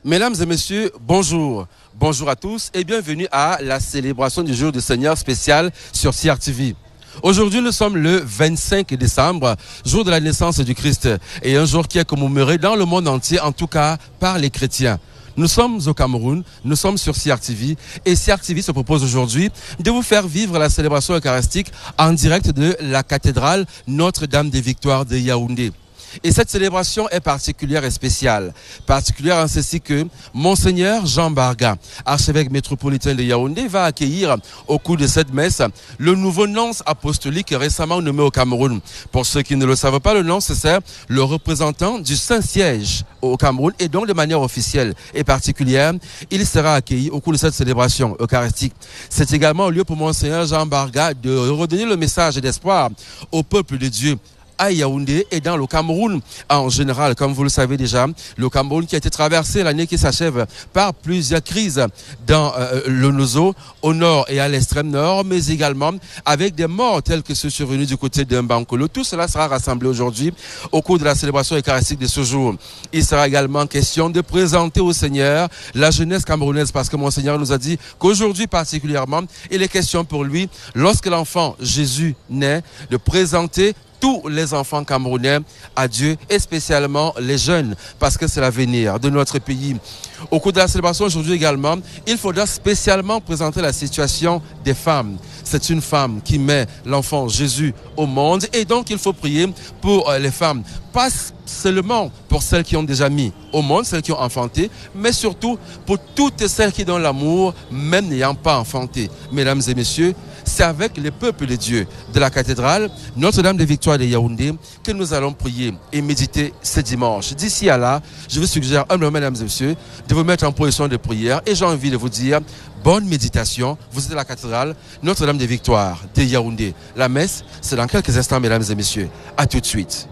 Mesdames et messieurs, bonjour. Bonjour à tous et bienvenue à la célébration du jour du Seigneur spécial sur CRTV. Aujourd'hui, nous sommes le 25 décembre, jour de la naissance du Christ, et un jour qui est commémoré dans le monde entier, en tout cas par les chrétiens. Nous sommes au Cameroun, nous sommes sur CRTV, et CRTV se propose aujourd'hui de vous faire vivre la célébration eucharistique en direct de la cathédrale Notre-Dame des Victoires de Yaoundé. Et cette célébration est particulière et spéciale. Particulière en ceci que Monseigneur Jean Barga, archevêque métropolitain de Yaoundé, va accueillir au cours de cette messe le nouveau nonce apostolique récemment nommé au Cameroun. Pour ceux qui ne le savent pas, le nonce, c'est le représentant du Saint-Siège au Cameroun, et donc de manière officielle et particulière, il sera accueilli au cours de cette célébration eucharistique. C'est également un lieu pour Monseigneur Jean Barga de redonner le message d'espoir au peuple de Dieu à Yaoundé et dans le Cameroun en général. Comme vous le savez déjà, le Cameroun qui a été traversé l'année qui s'achève par plusieurs crises dans le Nozo, au nord et à l'extrême nord, mais également avec des morts tels que ceux survenus du côté de Mbankolo. Tout cela sera rassemblé aujourd'hui au cours de la célébration eucharistique de ce jour. Il sera également question de présenter au Seigneur la jeunesse camerounaise, parce que Monseigneur nous a dit qu'aujourd'hui particulièrement, il est question pour lui, lorsque l'enfant Jésus naît, de présenter tous les enfants camerounais à Dieu, et spécialement les jeunes, parce que c'est l'avenir de notre pays. Au cours de la célébration aujourd'hui également, il faudra spécialement présenter la situation des femmes. C'est une femme qui met l'enfant Jésus au monde, et donc il faut prier pour les femmes. Pas seulement pour celles qui ont déjà mis au monde, celles qui ont enfanté, mais surtout pour toutes celles qui donnent l'amour, même n'ayant pas enfanté. Mesdames et messieurs, c'est avec le peuple de Dieu de la cathédrale Notre-Dame des Victoires de Yaoundé que nous allons prier et méditer ce dimanche. D'ici à là, je vous suggère humblement, mesdames et messieurs, de vous mettre en position de prière, et j'ai envie de vous dire bonne méditation. Vous êtes à la cathédrale Notre-Dame des Victoires de Yaoundé. La messe, c'est dans quelques instants, mesdames et messieurs. À tout de suite.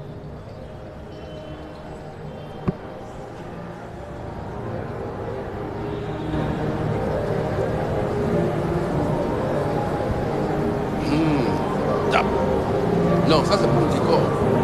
Non, ça c'est pour le décor.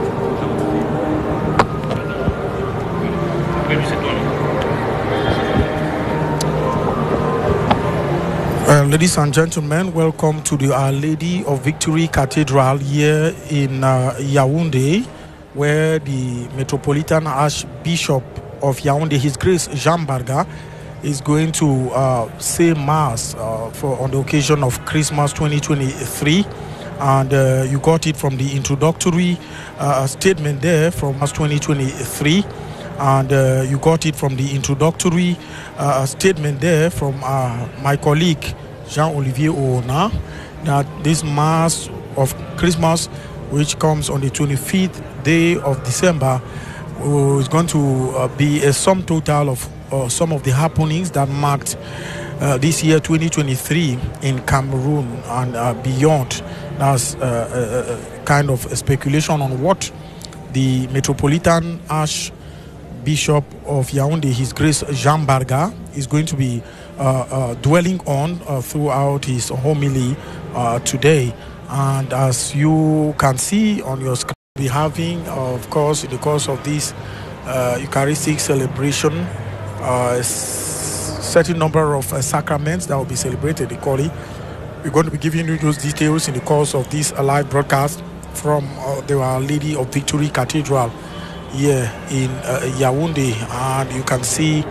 Ladies and gentlemen, welcome to the Our Lady of Victory Cathedral here in Yaoundé, where the Metropolitan Archbishop of Yaoundé, His Grace Jean Barga, is going to say Mass on the occasion of Christmas 2023. And you got it from the introductory statement there from Mass 2023. And you got it from the introductory statement there from my colleague Jean-Olivier Oona, that this Mass of Christmas, which comes on the 25th day of December, is going to be a sum total of some of the happenings that marked this year 2023 in Cameroon and beyond. That's kind of a speculation on what the Metropolitan Archbishop of Yaoundé, His Grace Jean Barga, is going to be dwelling on throughout his homily today. And as you can see on your screen, we'll be having, of course, in the course of this Eucharistic celebration, a certain number of sacraments that will be celebrated, they call it. We're going to be giving you those details in the course of this live broadcast from the Our Lady of Victory Cathedral here in Yaoundé. And you can see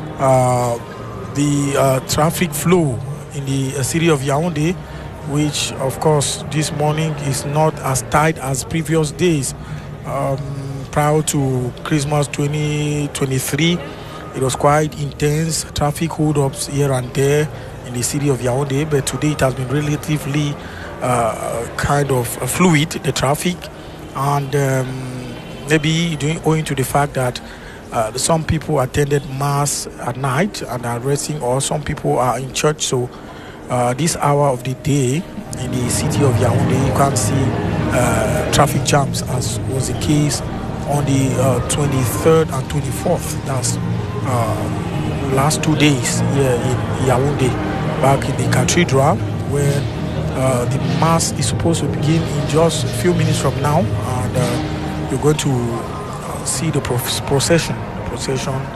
the traffic flow in the city of Yaoundé, which, of course, this morning is not as tight as previous days. Prior to Christmas 2023, it was quite intense traffic hold-ups here and there in the city of Yaoundé, but today it has been relatively kind of fluid, the traffic, and maybe owing to the fact that some people attended Mass at night and are resting, or some people are in church, so this hour of the day in the city of Yaoundé, you can't see traffic jams as was the case on the 23rd and 24th. That's last 2 days here in Yaoundé, back in the cathedral, where the Mass is supposed to begin in just a few minutes from now, and you're going to see the procession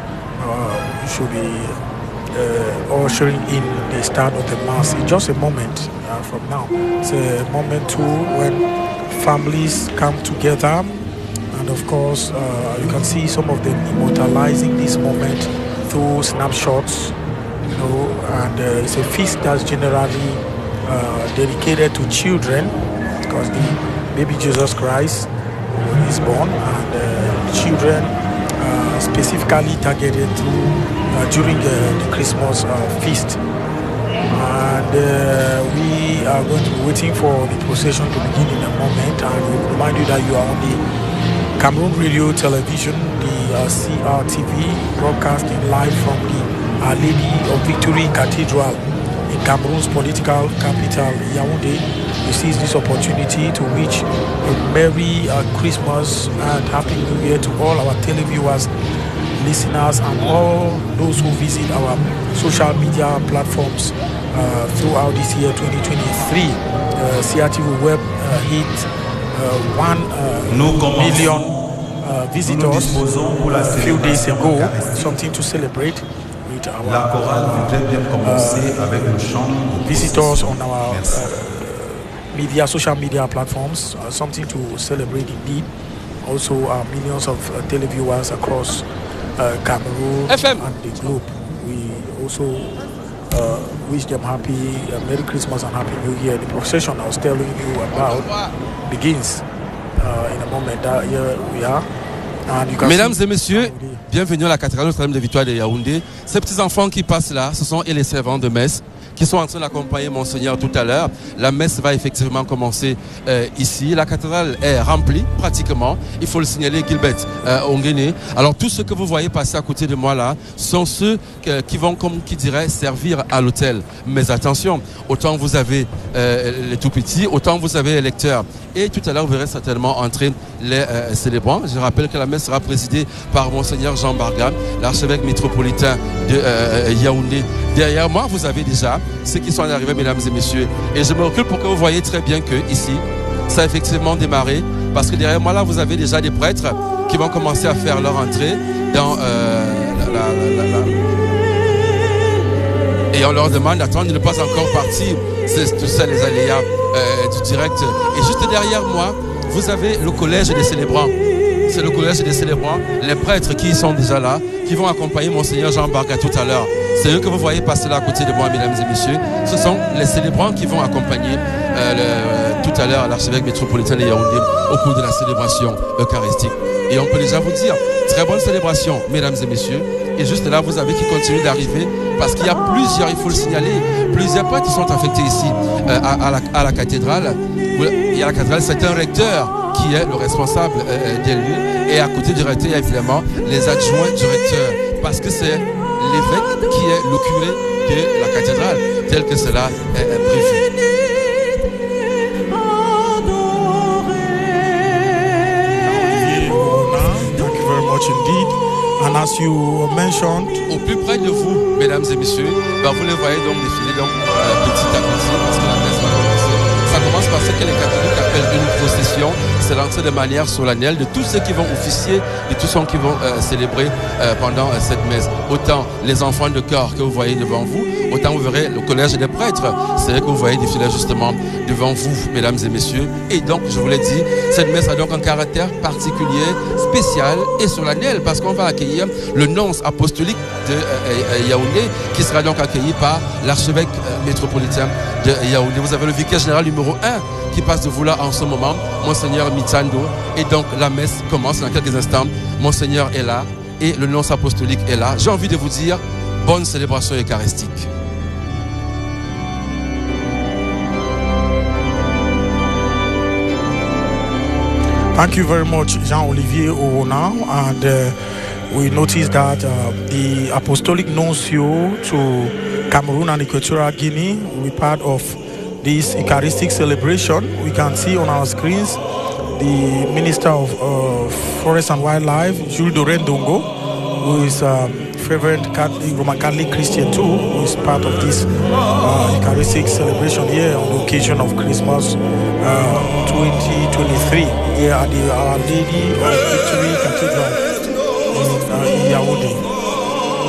we should be ushering in the start of the Mass in just a moment from now. It's a moment too when families come together, and of course you can see some of them immortalizing this moment through snapshots, you know, and it's a feast that's generally dedicated to children, because the baby Jesus Christ is born, and children specifically targeted during the Christmas feast. And we are going to be waiting for the procession to begin in a moment, and we remind you that you are on the Cameroon Radio Television, the CRTV, broadcasting live from the Our Lady of Victory Cathedral in Cameroon's political capital, Yaoundé. We seize this opportunity to wish a Merry Christmas and Happy New Year to all our televiewers, listeners, and all those who visit our social media platforms throughout this year 2023. CRTV Web hit 1 million visitors a few days ago, something to celebrate with our visitors on our social media platforms, something to celebrate indeed. Also millions of televiewers across Cameroon and the globe. We also wish them happy Merry Christmas and Happy New Year. The procession I was telling you about begins in a moment. Here we are. Mesdames et messieurs, bienvenue à la cathédrale Notre-Dame de Victoire de Yaoundé. Ces petits enfants qui passent là, ce sont les servants de messe qui sont en train d'accompagner Monseigneur tout à l'heure. La messe va effectivement commencer ici. La cathédrale est remplie pratiquement. Il faut le signaler, Gilbert Ongene. Alors tout ce que vous voyez passer à côté de moi là sont ceux qui vont, comme qui dirait, servir à l'autel. Mais attention, autant vous avez les tout petits, autant vous avez les lecteurs. Et tout à l'heure, vous verrez certainement entrer les célébrants. Je rappelle que la messe sera présidée par Monseigneur Jean Barga, l'archevêque métropolitain de Yaoundé. Derrière moi, vous avez déjà ceux qui sont arrivés, mesdames et messieurs. Et je me recule pour que vous voyez très bien que ici, ça a effectivement démarré. Parce que derrière moi, là, vous avez déjà des prêtres qui vont commencer à faire leur entrée dans et on leur demande d'attendre, de ne pas encore partir. C'est tout ça, les aléas du direct. Et juste derrière moi, vous avez le collège des célébrants. C'est le collège des célébrants, les prêtres qui sont déjà là, qui vont accompagner Monseigneur Jean Barga tout à l'heure. C'est eux que vous voyez passer là à côté de moi, mesdames et messieurs. Ce sont les célébrants qui vont accompagner tout à l'heure l'archevêque métropolitain de Yaoundé au cours de la célébration eucharistique. Et on peut déjà vous dire, très bonne célébration, mesdames et messieurs. Et juste là, vous avez qui continuent d'arriver, parce qu'il y a plusieurs, il faut le signaler, plusieurs prêtres qui sont affectés ici à la cathédrale. Et à la cathédrale, c'est un recteur qui est le responsable des lieux. Et à côté du recteur, il y a évidemment les adjoints du recteur, parce que c'est l'évêque qui est le curé de la cathédrale, tel que cela est prévu. Thank you very much indeed. And as you mentioned, au plus près de vous, mesdames et messieurs, vous les voyez donc défiler donc, petit à petit, parce que la messe va commencer. Ça commence par ce que les catholiques appellent une procession. C'est l'entrée de manière solennelle de tous ceux qui vont officier, de tous ceux qui vont célébrer pendant cette messe. Autant les enfants de chœur que vous voyez devant vous, autant vous verrez le collège des prêtres. C'est vrai que vous voyez défiler justement devant vous, mesdames et messieurs. Et donc, je vous l'ai dit, cette messe a donc un caractère particulier, spécial et solennel, parce qu'on va accueillir le nonce apostolique de Yaoundé, qui sera donc accueilli par l'archevêque métropolitain de Yaoundé. Vous avez le vicaire général numéro 1 qui passe de vous là en ce moment, Monseigneur Mitsando. Et donc la messe commence dans quelques instants. Monseigneur est là et le nonce apostolique est là. J'ai envie de vous dire, bonne célébration eucharistique. Thank you very much, Jean-Olivier Owona. And we noticed that the Apostolic Nuncio to Cameroon and Equatorial Guinea will be part of this Eucharistic celebration. We can see on our screens the Minister of Forest and Wildlife, Jules Doreen Dongo, who is fervent Roman Catholic Christian too, who is part of this Eucharistic celebration here on the occasion of Christmas 2023 here at the Our Lady of Victory Cathedral in Yaoundé.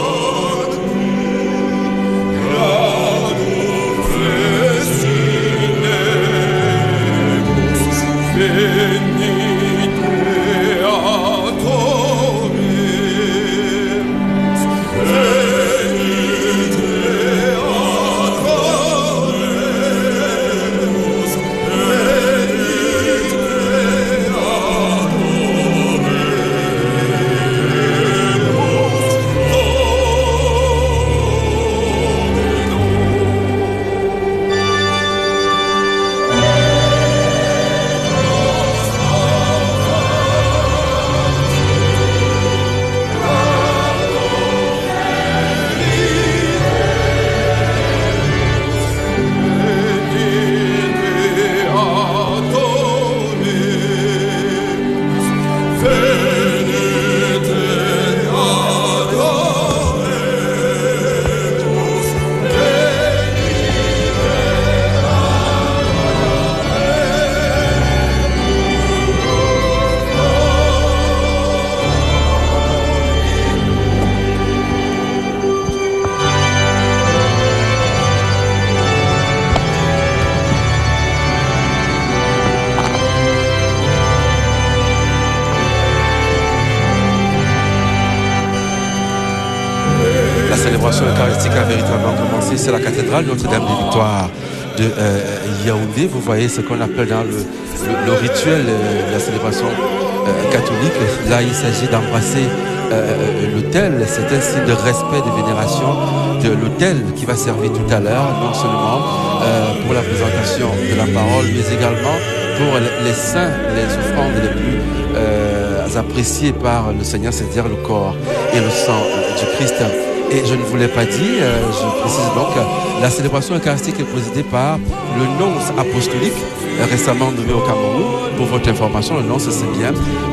La célébration eucharistique a véritablement commencé. C'est la cathédrale Notre-Dame des Victoires de Yaoundé. Vous voyez ce qu'on appelle dans le rituel de la célébration catholique. Là, il s'agit d'embrasser l'autel. C'est un signe de respect, de vénération de l'autel qui va servir tout à l'heure, non seulement pour la présentation de la parole, mais également pour les saints, les offrandes les plus appréciées par le Seigneur, c'est-à-dire le corps et le sang du Christ. Et je ne vous l'ai pas dit, je précise donc, la célébration eucharistique est présidée par le nonce apostolique récemment nommé au Cameroun. Pour votre information, le nonce, c'est bien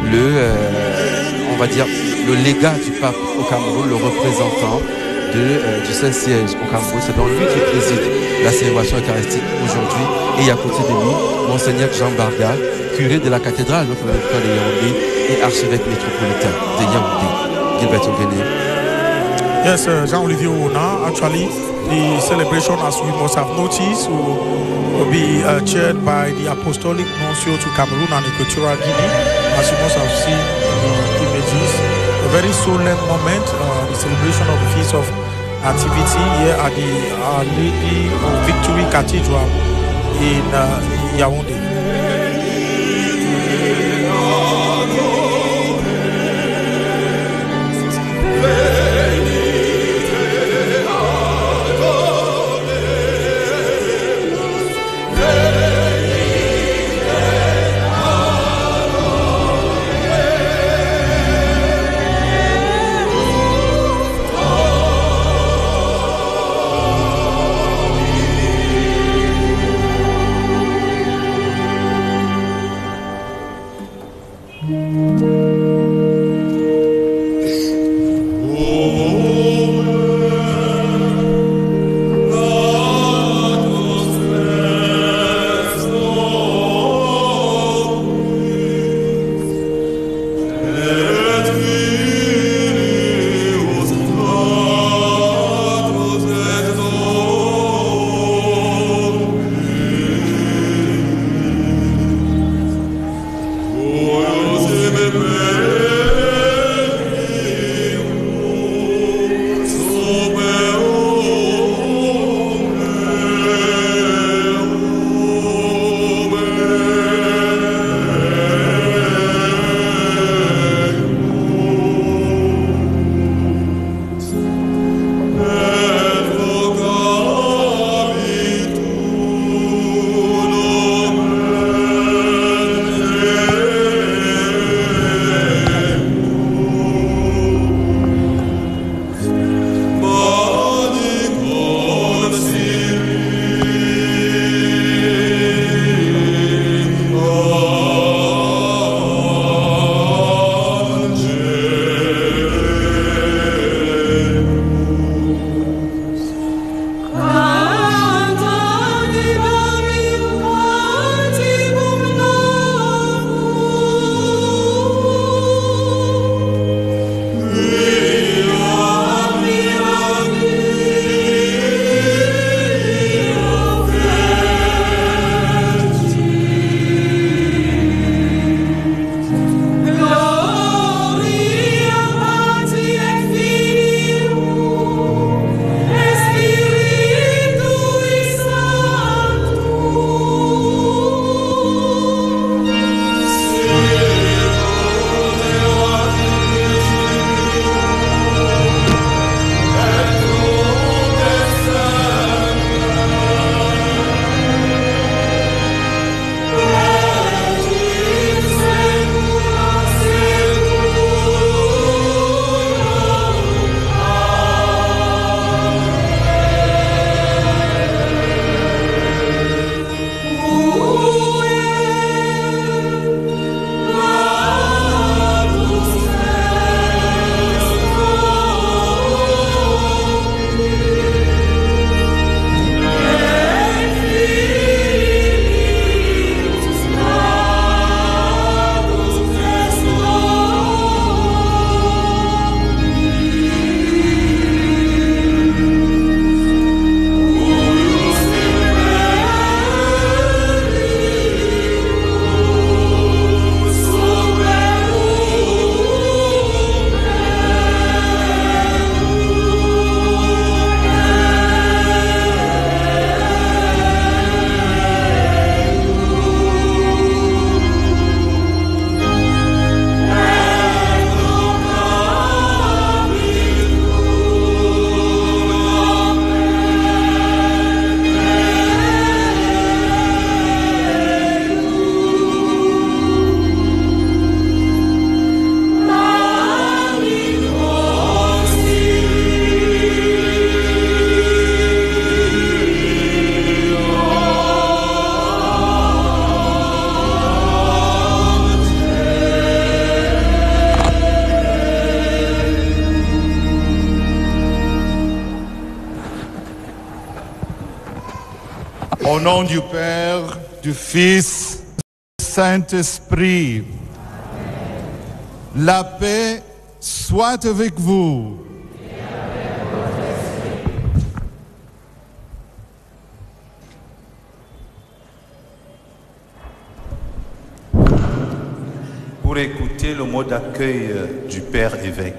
on va dire, le légat du pape au Cameroun, le représentant du Saint-Siège au Cameroun. C'est donc lui qui préside la célébration eucharistique aujourd'hui. Et à côté de lui, Monseigneur Jean Barga, curé de la cathédrale Notre-Dame de Yaoundé et archevêque métropolitain de Yaoundé. Gilbert Ogene. Yes, Jean-Olivier Ona. Actually, the celebration, as we must have noticed, will be chaired by the Apostolic Nuncio to Cameroon and Equatorial Guinea. As you must have seen the images, a very solemn moment, the celebration of the Feast of Nativity here at the Our Lady of Victory Cathedral in Yaoundé. Au nom du Père, du Fils, du Saint-Esprit, la paix soit avec vous. Pour écouter le mot d'accueil du Père évêque.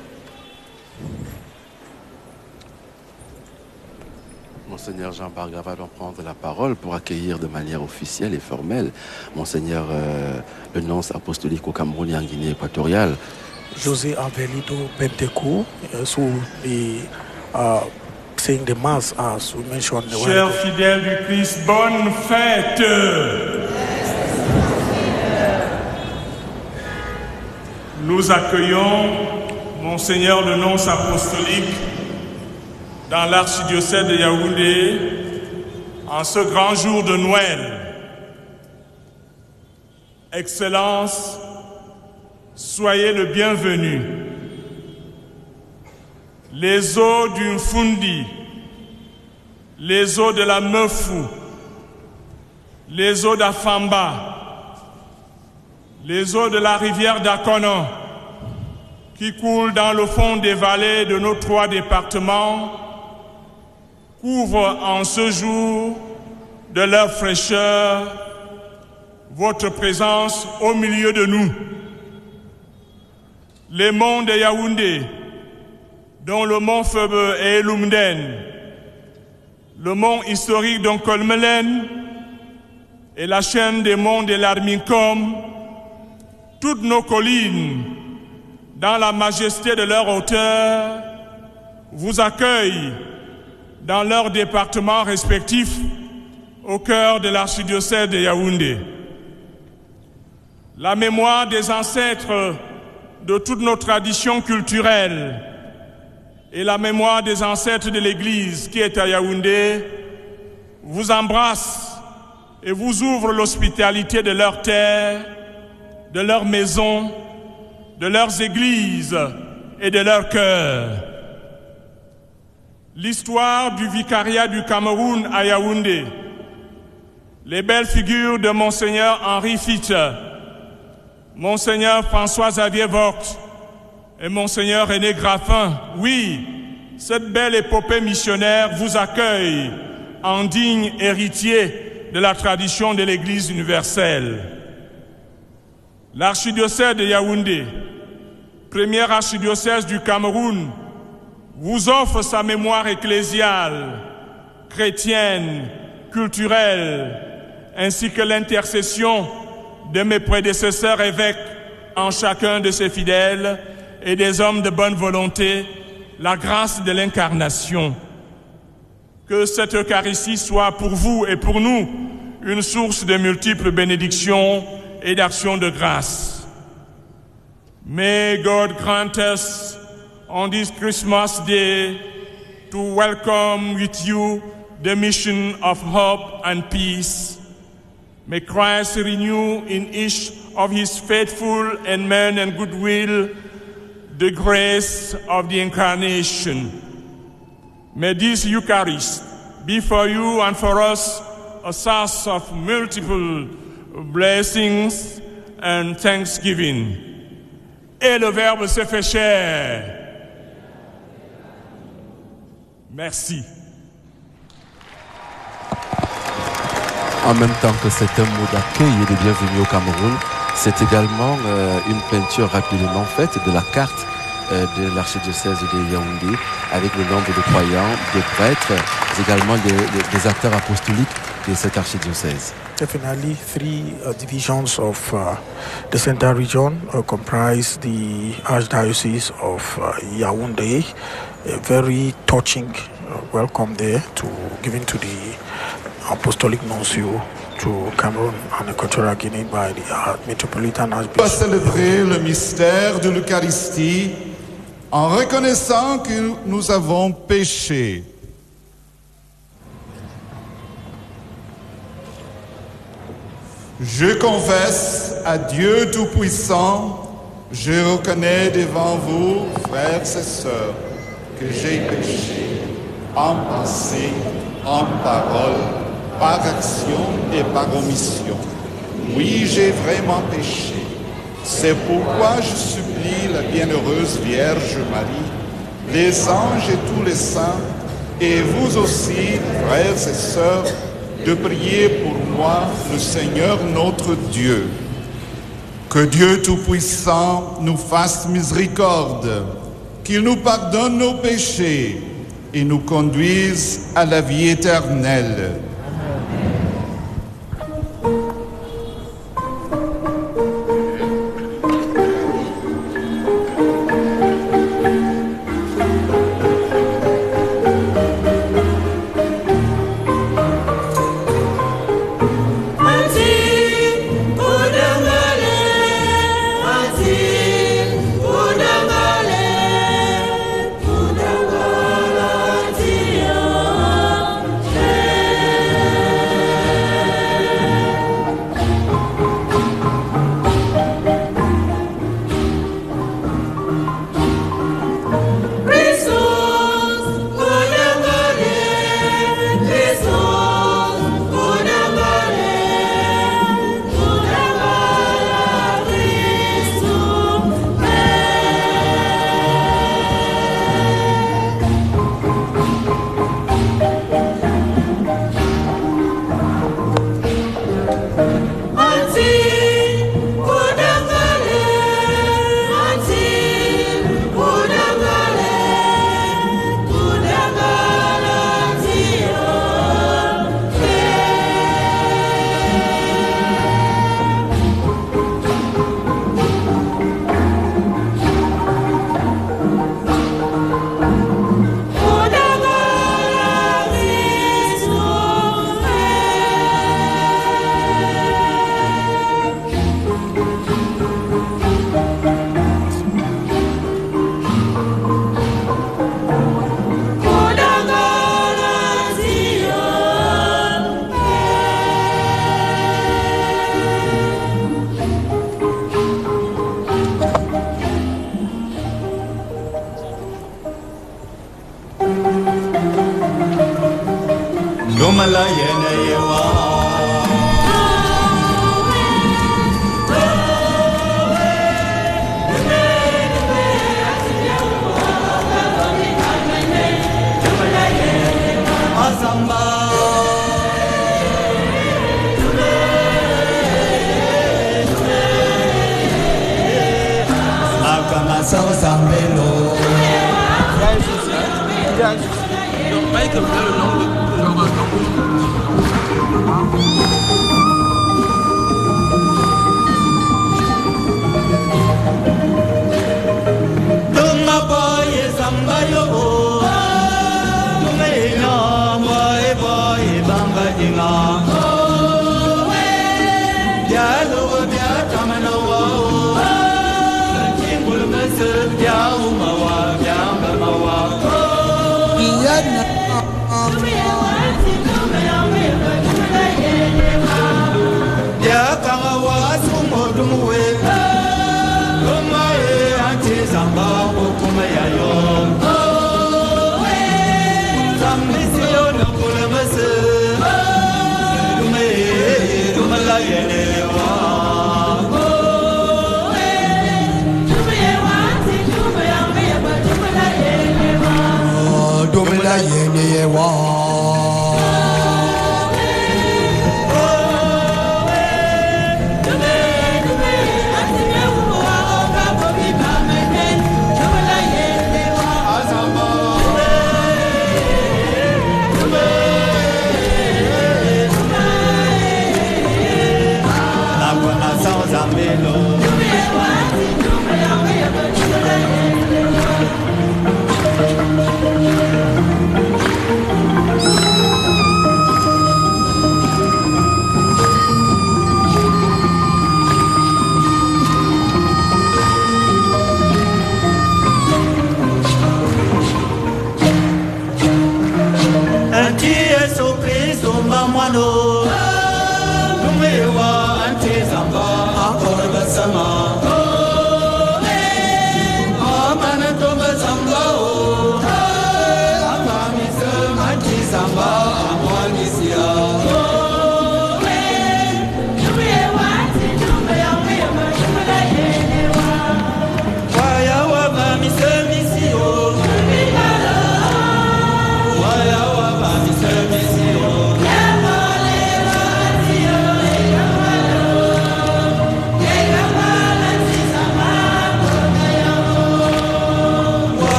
Monseigneur Jean Barga va donc prendre la parole pour accueillir de manière officielle et formelle Monseigneur le nonce apostolique au Cameroun et en Guinée équatoriale. José Avelito Bentecourt, so the saying the mass as we mentioned. Chers fidèles du Christ, bonne fête. Nous accueillons Monseigneur le nonce apostolique dans l'archidiocèse de Yaoundé en ce grand jour de Noël. Excellence, soyez le bienvenu. Les eaux du Mfundi, les eaux de la Meufou, les eaux d'Afamba, les eaux de la rivière d'Akono, qui coulent dans le fond des vallées de nos 3 départements, couvrent en ce jour de leur fraîcheur votre présence au milieu de nous. Les monts de Yaoundé, dont le mont Febe et Lumden, le mont historique d'Onkolmelen et la chaîne des monts de l'Arminkom, toutes nos collines, dans la majesté de leur hauteur, vous accueillent dans leurs départements respectifs au cœur de l'archidiocèse de Yaoundé. La mémoire des ancêtres de toutes nos traditions culturelles et la mémoire des ancêtres de l'Église qui est à Yaoundé vous embrasse et vous ouvre l'hospitalité de leur terre, de leurs maisons, de leurs églises et de leur cœur. L'histoire du vicariat du Cameroun à Yaoundé, les belles figures de Monseigneur Henri Fitte, Monseigneur François-Xavier Vogt et Monseigneur René Graffin, oui, cette belle épopée missionnaire vous accueille en digne héritier de la tradition de l'Église universelle. L'archidiocèse de Yaoundé, premier archidiocèse du Cameroun, vous offre sa mémoire ecclésiale, chrétienne, culturelle, ainsi que l'intercession de mes prédécesseurs évêques en chacun de ses fidèles et des hommes de bonne volonté, la grâce de l'incarnation. Que cette Eucharistie soit pour vous et pour nous une source de multiples bénédictions et d'actions de grâce. May God grant us on this Christmas Day to welcome with you the mission of hope and peace. May Christ renew in each of his faithful and men and goodwill the grace of the incarnation. May this Eucharist be for you and for us a source of multiple blessings and thanksgiving. Et le Verbe se fait chair. Merci. En même temps que c'est un mot d'accueil et de bienvenue au Cameroun, c'est également une peinture rapidement faite de la carte de l'archidiocèse de Yaoundé avec le nombre de croyants, de prêtres, également des acteurs apostoliques de cet archidiocèse. Definitely, 3 divisions of the Central Region comprise the Archdiocese of Yaoundé. A very touching welcome there given to the Apostolic Nuncio to Cameroon and Equatorial Guinea by the Metropolitan Archbishop. On va célébrer le mystère de l'Eucharistie en reconnaissant que nous avons péché. Je confesse à Dieu Tout-Puissant, je reconnais devant vous, frères et sœurs, que j'ai péché en pensée, en parole par action et par omission. Oui, j'ai vraiment péché. C'est pourquoi je supplie la bienheureuse Vierge Marie, les anges et tous les saints, et vous aussi, frères et sœurs, de prier pour moi, le Seigneur notre Dieu. Que Dieu Tout-Puissant nous fasse miséricorde, qu'il nous pardonne nos péchés et nous conduise à la vie éternelle.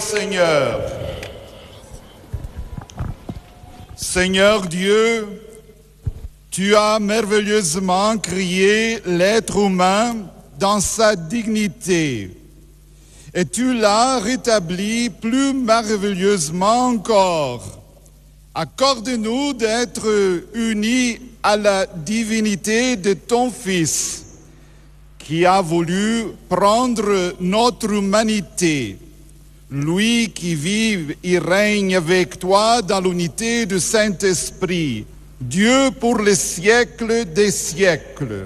Seigneur. Seigneur Dieu, tu as merveilleusement créé l'être humain dans sa dignité et tu l'as rétabli plus merveilleusement encore. Accorde-nous d'être unis à la divinité de ton Fils qui a voulu prendre notre humanité. Lui qui vit et règne avec toi dans l'unité du Saint-Esprit, Dieu pour les siècles des siècles.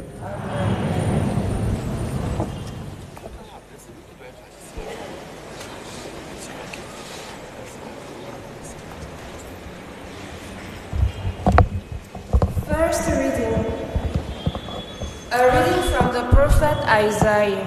First reading. A reading from the prophet Isaiah.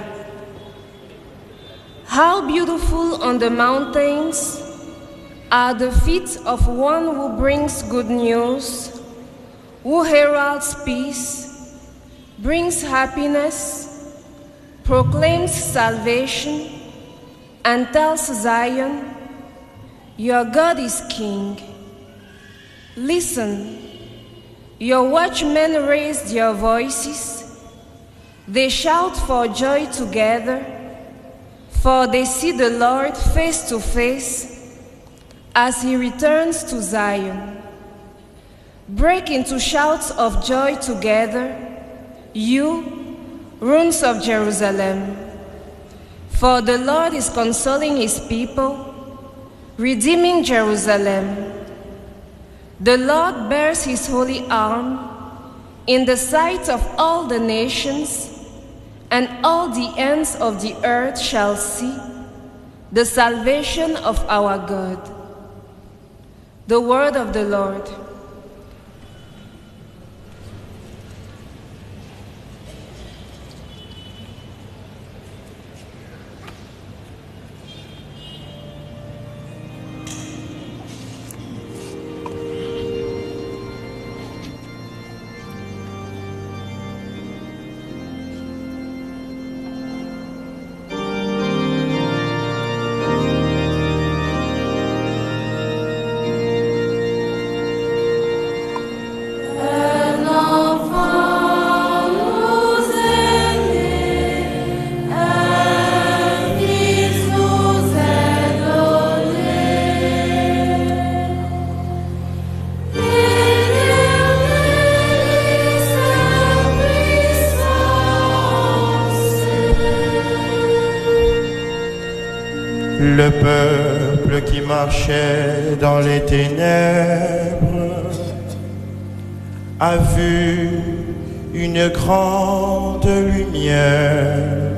How beautiful on the mountains are the feet of one who brings good news, who heralds peace, brings happiness, proclaims salvation, and tells Zion, your God is King. Listen, your watchmen raise their voices, they shout for joy together, for they see the Lord face to face as he returns to Zion. Break into shouts of joy together, you, ruins of Jerusalem. For the Lord is consoling his people, redeeming Jerusalem. The Lord bears his holy arm in the sight of all the nations, and all the ends of the earth shall see the salvation of our God. The word of the Lord. Le peuple qui marchait dans les ténèbres a vu une grande lumière.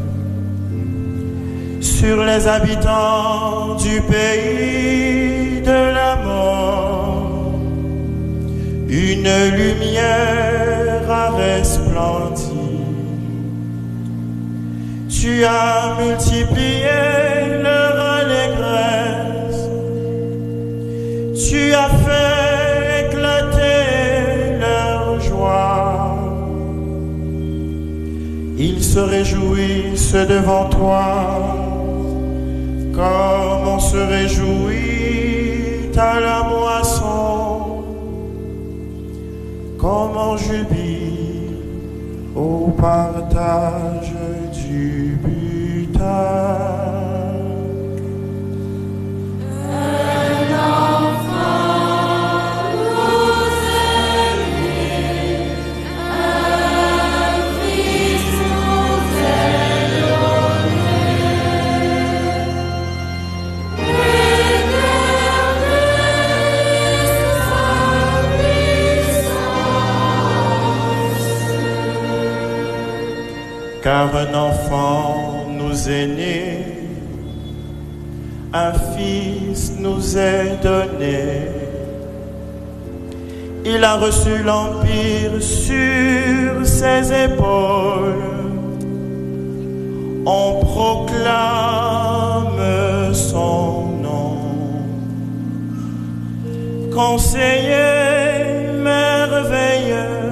Sur les habitants du pays de la mort, une lumière a resplendi. Tu as multiplié leur allégresse, tu as fait éclater leur joie. Ils se réjouissent devant toi, comme on se réjouit à la moisson, comme on jubile au partage du butin. Car un enfant nous est né, un fils nous est donné. Il a reçu l'empire sur ses épaules. On proclame son nom. Conseiller merveilleux,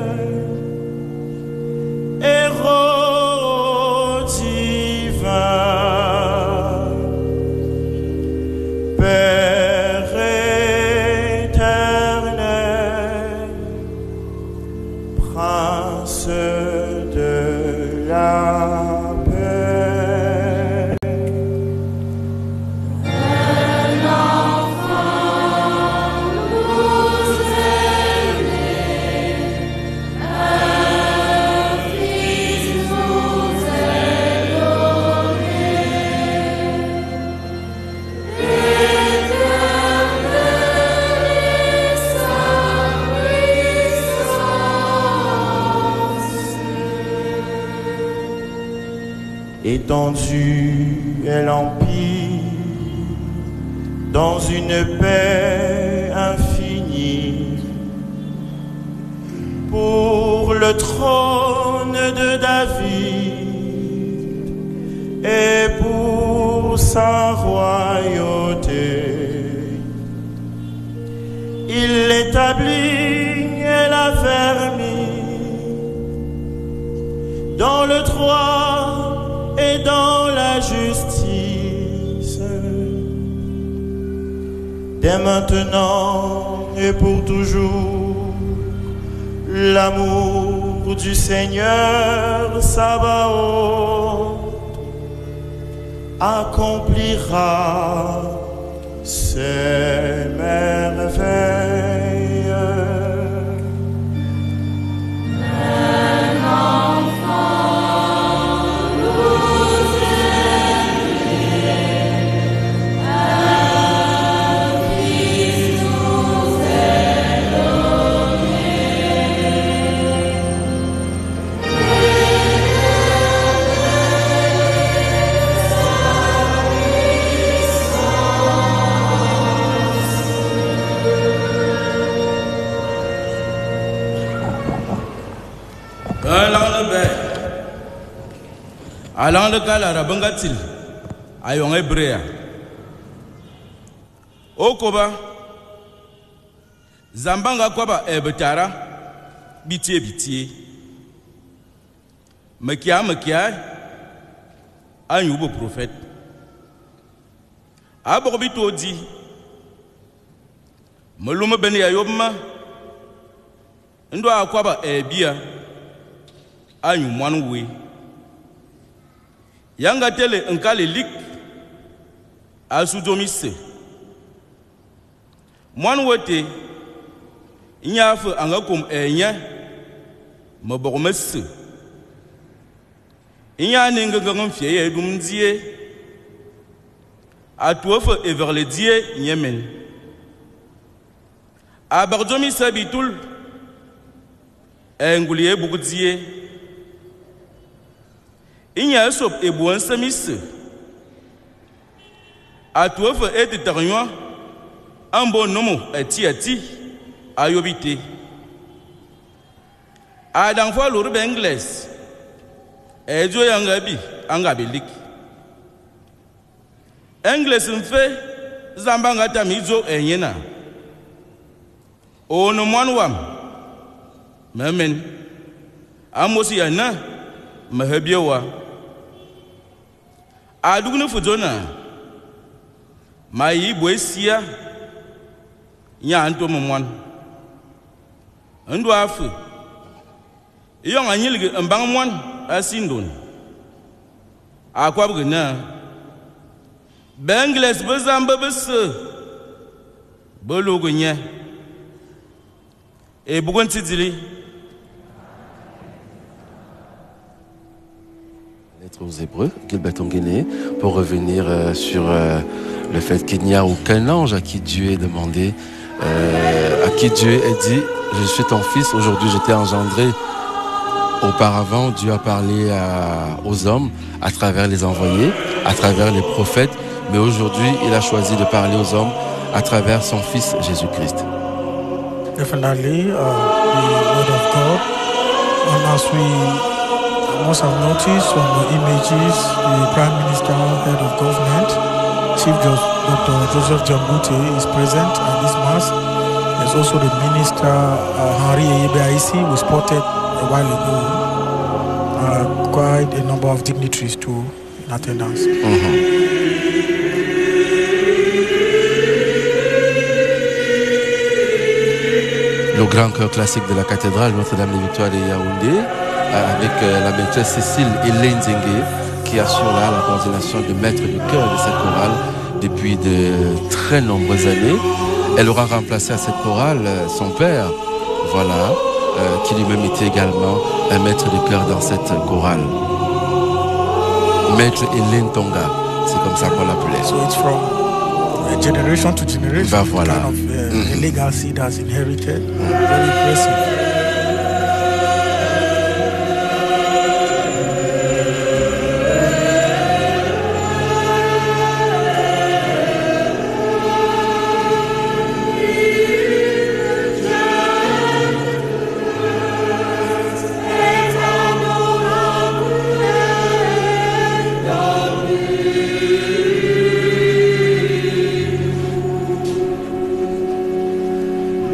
étendu est l'empire dans une paix infinie. Pour le trône de David et pour sa royauté, il l'établit et l'affermit dans le droit et dans la justice, dès maintenant et pour toujours. L'amour du Seigneur Sabaoth accomplira ses merveilles. Along the Galara Bangatil, Ayong Ebrea Okoba Zambanga Kwaba Ebetara Bitie Bitie Mekia Ayubo prophète Abobito di Meluma Beni Ayobma Ndo Akwaba Ebia Ayum one way. Yanga tele nkale lik asudomise mwan wote inyafe angakum enya mabogomesse inya ninga ngam fiye dumdie atuofe everle die yemen abardomise bitul enguliye bugudie Inya sop ebuan semise atuofe etitarion ambo nomo eti ayobite adan fo luru bengles ejo yangabi angabelik engles mfe zambanga tamizo enyena ono mwanwam memen amosi yana mahebiewa Adugunu fudona Mayi boesia Nya anto momwan Ndo afu Yon anyilge mbang mwan asindon Akwa bugena Bengles bezamba bese Bologonya E bugon tidili Aux Hébreux, Gilbert Onguéné, pour revenir sur le fait qu'il n'y a aucun ange à qui Dieu est demandé, à qui Dieu est dit, je suis ton fils, aujourd'hui je t'ai engendré. Auparavant, Dieu a parlé aux hommes à travers les envoyés, à travers les prophètes, mais aujourd'hui il a choisi de parler aux hommes à travers son fils Jésus-Christ. Definitely, the word of God, and as we must have noticed from the images, the Prime Minister, Head of Government, Chief Dr. Joseph Jambute is present at this Mass. There's also the Minister, Henri Eyebeaisi, who spotted a while ago. Quite a number of dignitaries too in attendance. Le grand chœur classique de la cathédrale Notre-Dame des Victoires de Yaoundé, avec la maîtresse Cécile Hélène Zengue, qui assure là la coordination de maître du chœur de cette chorale depuis de très nombreuses années. Elle aura remplacé à cette chorale son père, voilà, qui lui-même était également un maître de chœur dans cette chorale. Maître Hélène Tonga, c'est comme ça qu'on l'appelait. So it's from generation to generation, ben voilà. Kind of a legacy that's inherited. Very impressive.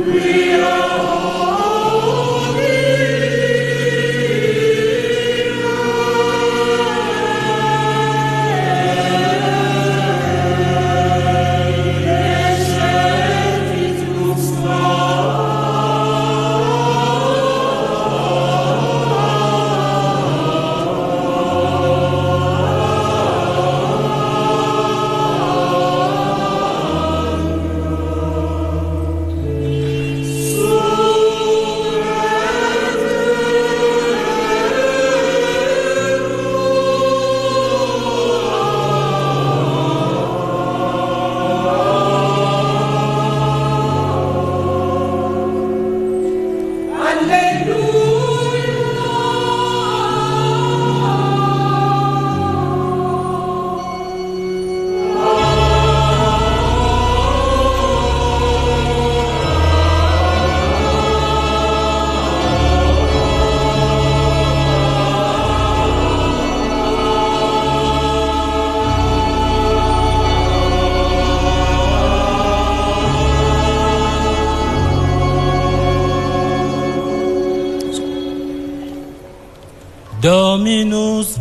Dominus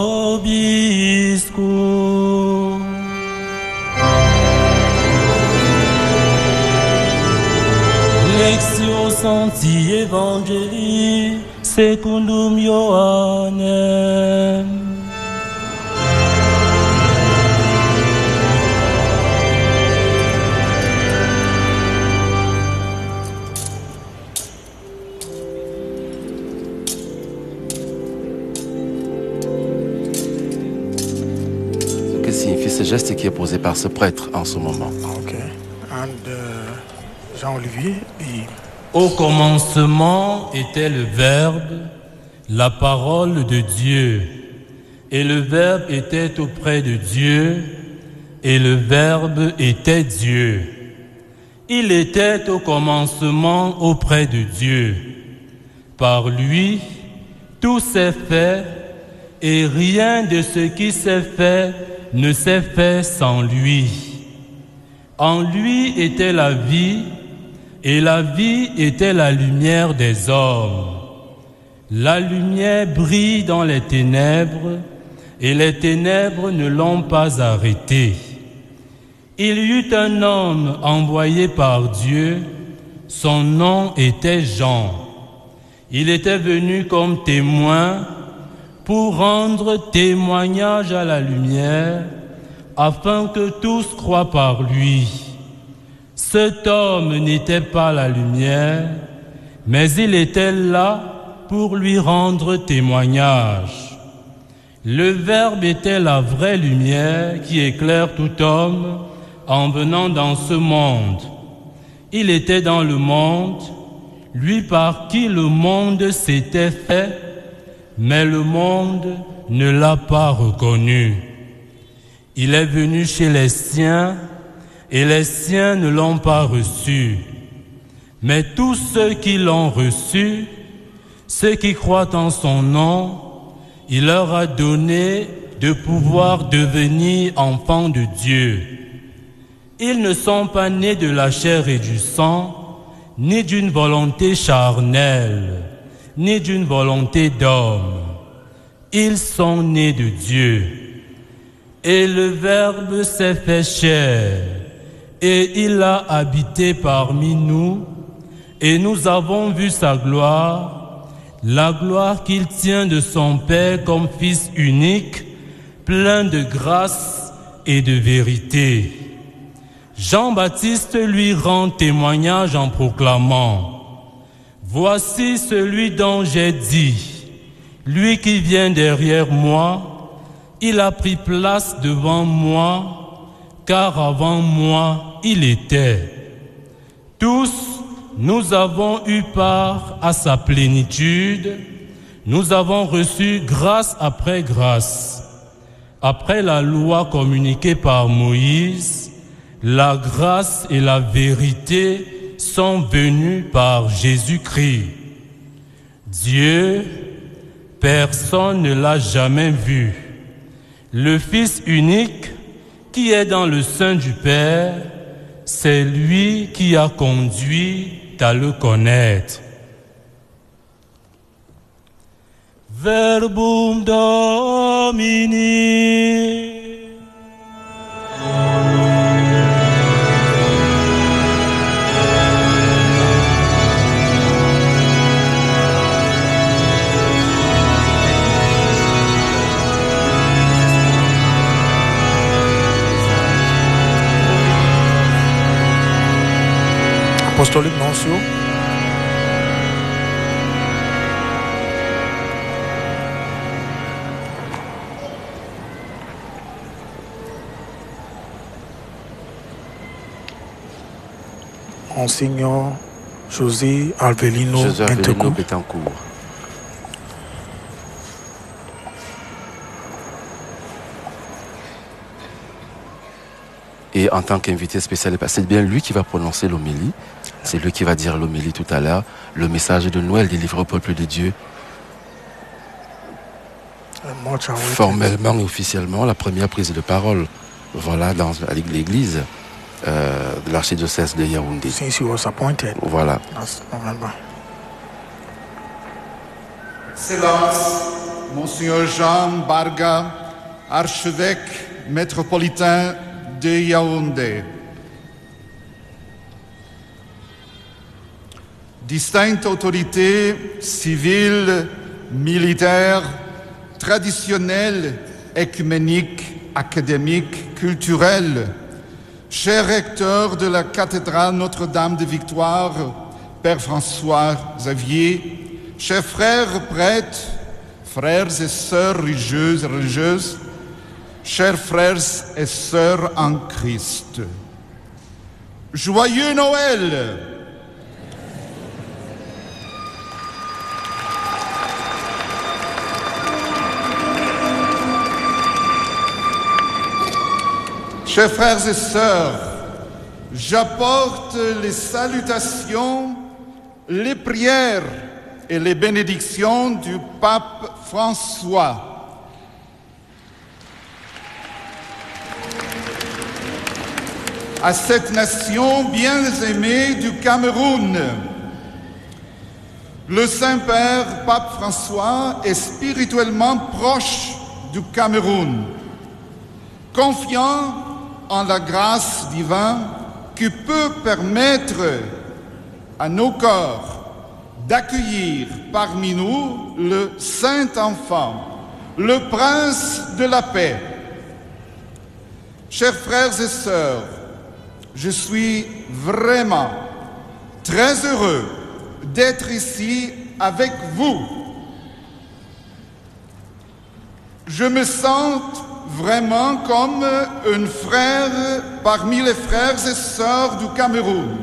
vobiscum. Lectio Sancti Evangelii secundum Ioannem. Ce geste qui est posé par ce prêtre en ce moment. Okay. And Jean-Olivier dit... Au commencement était le Verbe, la parole de Dieu. Et le Verbe était auprès de Dieu, et le Verbe était Dieu. Il était au commencement auprès de Dieu. Par lui, tout s'est fait, et rien de ce qui s'est fait ne s'est fait sans lui. En lui était la vie, et la vie était la lumière des hommes. La lumière brille dans les ténèbres, et les ténèbres ne l'ont pas arrêtée. Il y eut un homme envoyé par Dieu, son nom était Jean. Il était venu comme témoin pour rendre témoignage à la lumière, afin que tous croient par lui. Cet homme n'était pas la lumière, mais il était là pour lui rendre témoignage. Le Verbe était la vraie lumière qui éclaire tout homme en venant dans ce monde. Il était dans le monde, lui par qui le monde s'était fait, mais le monde ne l'a pas reconnu. Il est venu chez les siens, et les siens ne l'ont pas reçu. Mais tous ceux qui l'ont reçu, ceux qui croient en son nom, il leur a donné de pouvoir devenir enfants de Dieu. Ils ne sont pas nés de la chair et du sang, ni d'une volonté charnelle, ni d'une volonté d'homme. Ils sont nés de Dieu. Et le Verbe s'est fait chair, et il a habité parmi nous, et nous avons vu sa gloire, la gloire qu'il tient de son Père comme Fils unique, plein de grâce et de vérité. Jean-Baptiste lui rend témoignage en proclamant: Voici celui dont j'ai dit, lui qui vient derrière moi, il a pris place devant moi, car avant moi il était. Tous, nous avons eu part à sa plénitude, nous avons reçu grâce après grâce. Après la loi communiquée par Moïse, la grâce et la vérité sont venus par Jésus-Christ. Dieu, personne ne l'a jamais vu. Le Fils unique qui est dans le sein du Père, c'est lui qui a conduit t'invite à le connaître. Verbum Domini. Apostolic Nuncio. Monseigneur José Alvelino Betancourt. Et en tant qu'invité spécial, c'est bien lui qui va prononcer l'homélie. C'est lui qui va dire l'homélie tout à l'heure. Le message de Noël délivré au peuple de Dieu. Formellement et officiellement, la première prise de parole. Voilà, dans l'église de l'archidiocèse de Yaoundé. Since he was appointed. Voilà. Last November. Excellence, Monseigneur Jean Barga, archevêque métropolitain de Yaoundé. Distinctes autorités civiles, militaires, traditionnelles, écuméniques, académiques, culturelles, cher recteur de la cathédrale Notre-Dame de Victoire, Père François Xavier, chers frères prêtres, frères et sœurs religieuses, chers frères et sœurs en Christ. Joyeux Noël! Chers frères et sœurs, j'apporte les salutations, les prières et les bénédictions du pape François. À cette nation bien aimée du Cameroun, le Saint-Père pape François est spirituellement proche du Cameroun, confiant en la grâce divine qui peut permettre à nos corps d'accueillir parmi nous le Saint-Enfant, le Prince de la paix. Chers frères et sœurs, je suis vraiment très heureux d'être ici avec vous. Je me sens vraiment comme un frère parmi les frères et sœurs du Cameroun.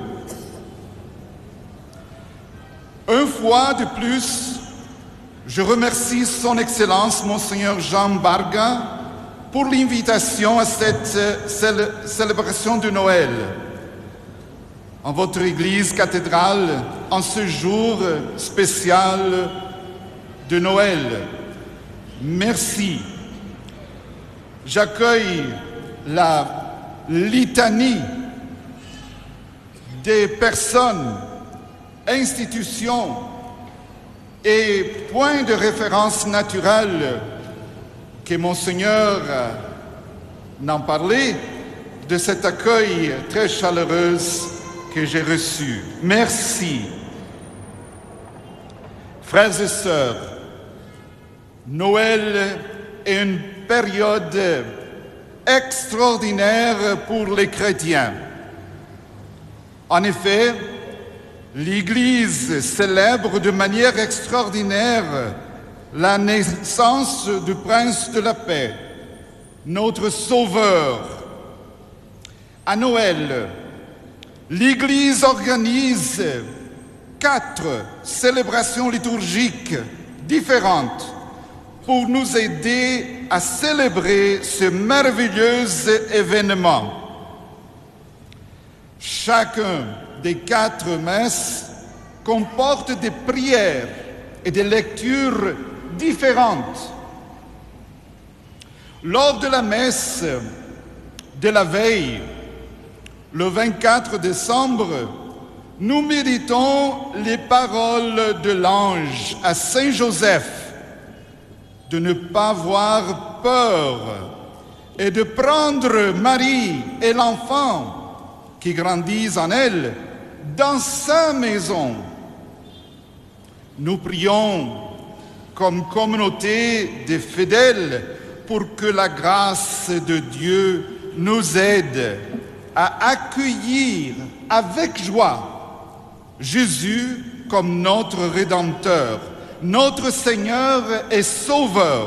Une fois de plus, je remercie Son Excellence Monseigneur Jean Barga pour l'invitation à cette célébration de Noël en votre église cathédrale en ce jour spécial de Noël. Merci. J'accueille la litanie des personnes, institutions et points de référence naturels que Monseigneur n'en parlait, de cet accueil très chaleureux que j'ai reçu. Merci. Frères et sœurs, Noël est une période extraordinaire pour les chrétiens. En effet, l'Église célèbre de manière extraordinaire la naissance du Prince de la paix, notre Sauveur. À Noël, l'Église organise 4 célébrations liturgiques différentes pour nous aider à célébrer ce merveilleux événement. Chacun des 4 messes comporte des prières et des lectures différentes. Lors de la messe de la veille, le 24 décembre, nous méditons les paroles de l'ange à Saint Joseph de ne pas avoir peur et de prendre Marie et l'enfant qui grandissent en elle dans sa maison. Nous prions comme communauté de fidèles pour que la grâce de Dieu nous aide à accueillir avec joie Jésus comme notre Rédempteur, notre Seigneur et Sauveur.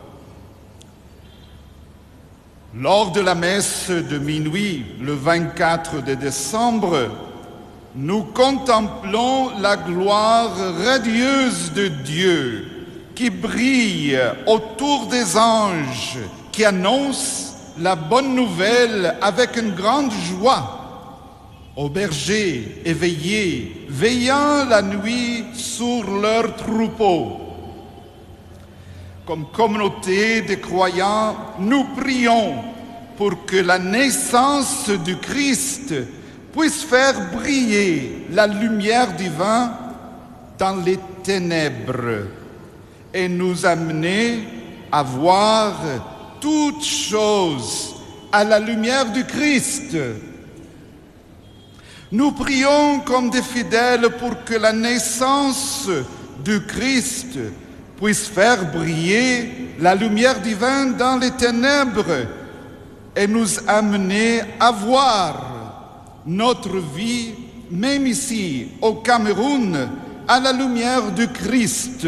Lors de la messe de minuit, le 24 décembre, nous contemplons la gloire radieuse de Dieu qui brille autour des anges, qui annoncent la bonne nouvelle avec une grande joie aux bergers éveillés, veillant la nuit sur leurs troupeaux. Comme communauté de croyants, nous prions pour que la naissance du Christ puisse faire briller la lumière divine dans les ténèbres et nous amener à voir toutes choses à la lumière du Christ. Nous prions comme des fidèles pour que la naissance du Christ puisse faire briller la lumière divine dans les ténèbres et nous amener à voir notre vie, même ici au Cameroun, à la lumière du Christ.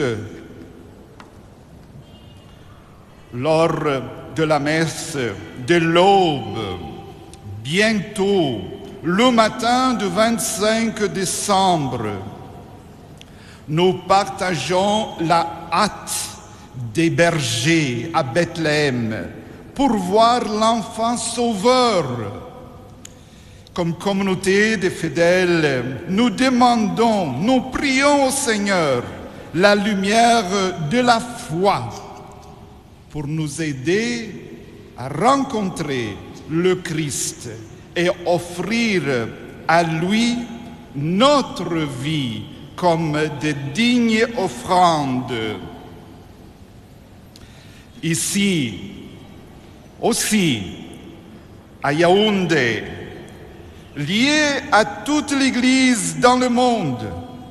Lors de la messe de l'aube, bientôt, le matin du 25 décembre, nous partageons la hâte des bergers à Bethléem pour voir l'enfant sauveur. Comme communauté de fidèles, nous demandons, nous prions au Seigneur la lumière de la foi pour nous aider à rencontrer le Christ et offrir à lui notre vie comme de dignes offrandes. Ici aussi, à Yaoundé, lié à toute l'Église dans le monde,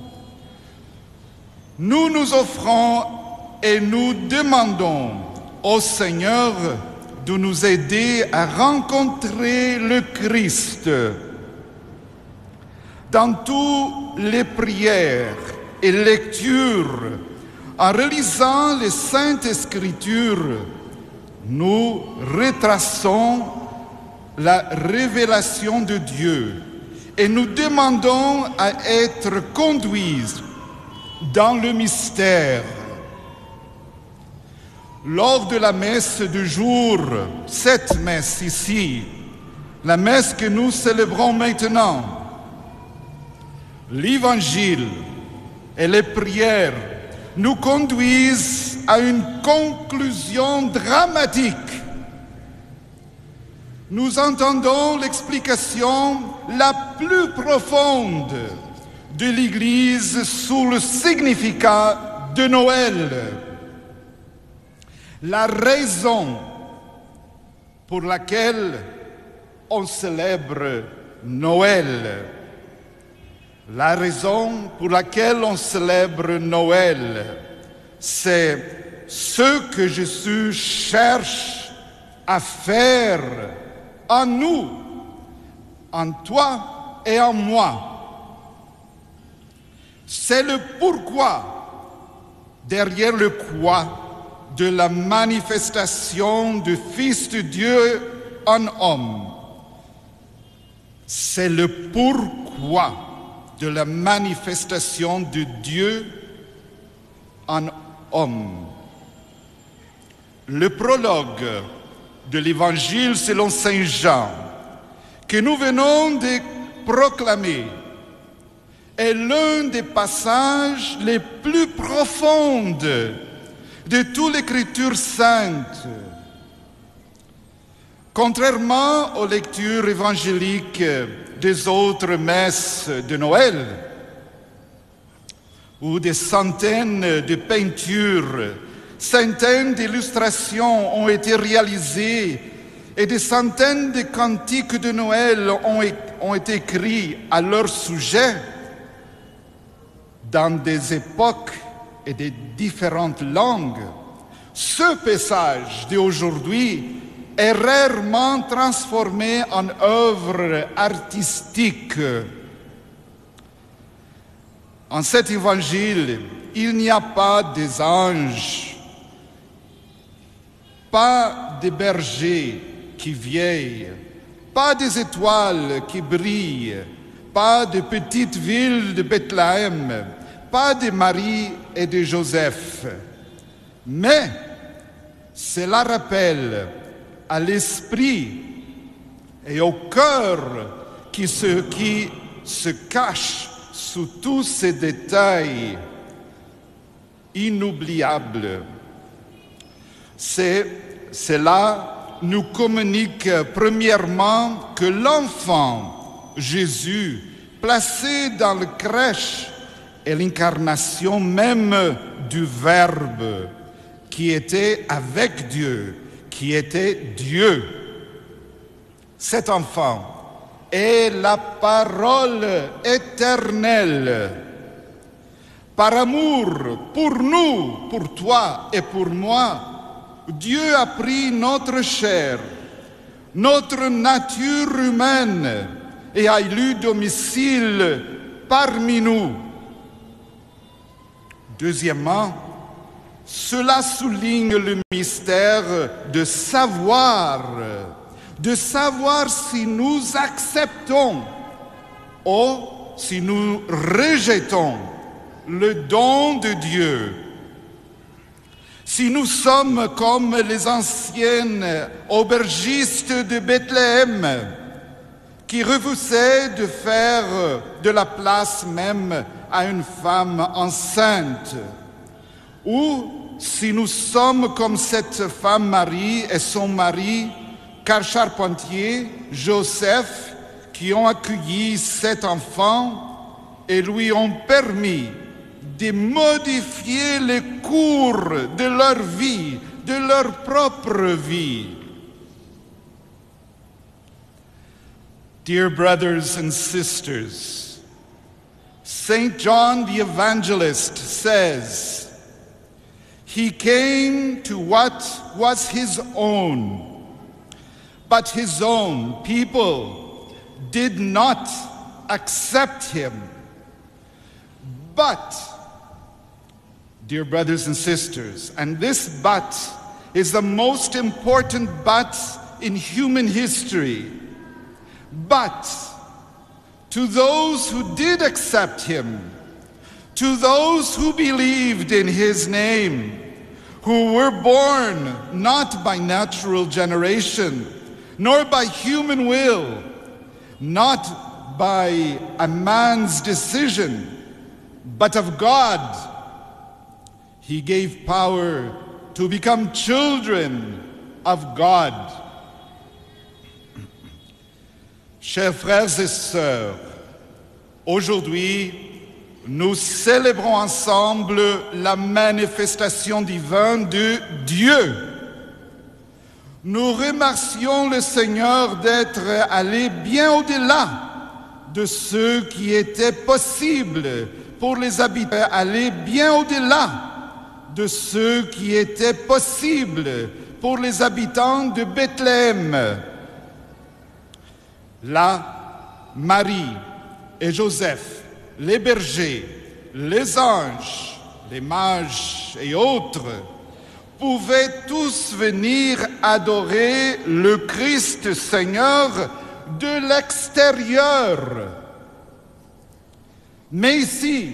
nous nous offrons et nous demandons au Seigneur de nous aider à rencontrer le Christ. Dans toutes les prières et lectures, en relisant les Saintes Écritures, nous retraçons la révélation de Dieu et nous demandons à être conduits dans le mystère. Lors de la messe du jour, cette messe ici, la messe que nous célébrons maintenant, l'Évangile et les prières nous conduisent à une conclusion dramatique. Nous entendons l'explication la plus profonde de l'Église sur le significat de Noël. La raison pour laquelle on célèbre Noël. La raison pour laquelle on célèbre Noël, c'est ce que Jésus cherche à faire en nous, en toi et en moi. C'est le pourquoi, derrière le quoi, de la manifestation du Fils de Dieu en homme. C'est le pourquoi de la manifestation de Dieu en homme. Le prologue de l'Évangile selon Saint Jean, que nous venons de proclamer, est l'un des passages les plus profonds de toute l'Écriture sainte. Contrairement aux lectures évangéliques des autres messes de Noël, où des centaines de peintures, centaines d'illustrations ont été réalisées et des centaines de cantiques de Noël ont été écrits à leur sujet dans des époques et des différentes langues. Ce passage d'aujourd'hui est rarement transformé en œuvre artistique. En cet évangile, il n'y a pas des anges, pas des bergers qui veillent, pas des étoiles qui brillent, pas de petites villes de Bethléem, pas de Marie et de Joseph. Mais cela rappelle à l'esprit et au cœur qui se cache sous tous ces détails inoubliables. Cela nous communique premièrement que l'enfant Jésus, placé dans la crèche, est l'incarnation même du Verbe qui était avec Dieu, qui était Dieu. Cet enfant est la parole éternelle. Par amour pour nous, pour toi et pour moi, Dieu a pris notre chair, notre nature humaine et a élu domicile parmi nous. Deuxièmement, cela souligne le mystère de savoir si nous acceptons ou si nous rejetons le don de Dieu. Si nous sommes comme les anciennes aubergistes de Bethléem qui refusaient de faire de la place même à une femme enceinte, ou si nous sommes comme cette femme Marie et son mari, car charpentier, Joseph, qui ont accueilli cet enfant et lui ont permis de modifier les cours de leur vie, de leur propre vie. Dear brothers and sisters, St. John the Evangelist says, "He came to what was his own, but his own people did not accept him." But, dear brothers and sisters, and this but is the most important but in human history, but to those who did accept him, to those who believed in his name, who were born not by natural generation, nor by human will, not by a man's decision, but of God, he gave power to become children of God. Chers frères et sœurs, aujourd'hui, nous célébrons ensemble la manifestation divine de Dieu. Nous remercions le Seigneur d'être allé bien au-delà de ce qui était possible pour les habitants, aller bien au-delà de ce qui était possible pour les habitants de Bethléem. Là, Marie et Joseph, les bergers, les anges, les mages et autres pouvaient tous venir adorer le Christ Seigneur de l'extérieur. Mais ici,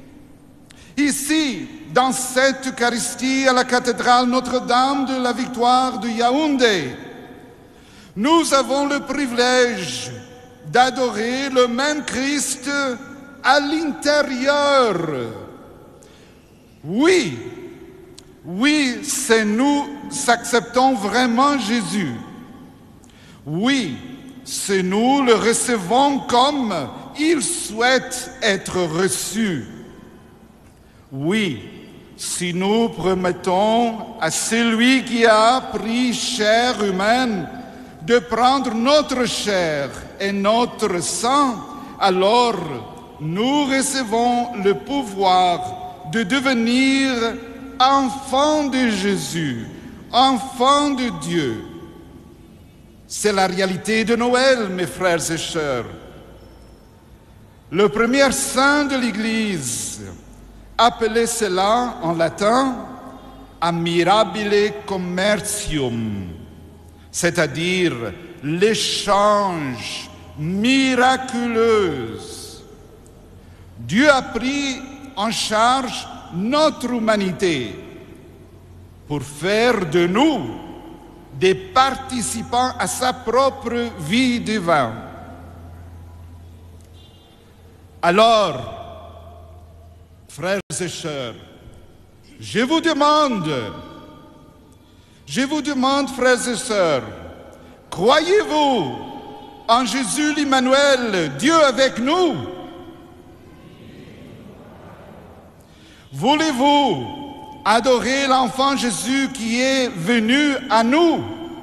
dans cette Eucharistie à la cathédrale Notre-Dame de la Victoire de Yaoundé, nous avons le privilège d'adorer le même Christ à l'intérieur. Oui, c'est nous acceptons vraiment Jésus. Oui, si nous le recevons comme il souhaite être reçu. Oui, si nous promettons à celui qui a pris chair humaine de prendre notre chair et notre sang, alors nous recevons le pouvoir de devenir enfants de Jésus, enfants de Dieu. C'est la réalité de Noël, mes frères et sœurs. Le premier saint de l'Église appelait cela en latin « admirabile commercium », c'est-à-dire l'échange miraculeux. Dieu a pris en charge notre humanité pour faire de nous des participants à sa propre vie divine. Alors, frères et sœurs, je vous demande, frères et sœurs, croyez-vous en Jésus l'Emmanuel, Dieu avec nous? Voulez-vous adorer l'enfant Jésus qui est venu à nous?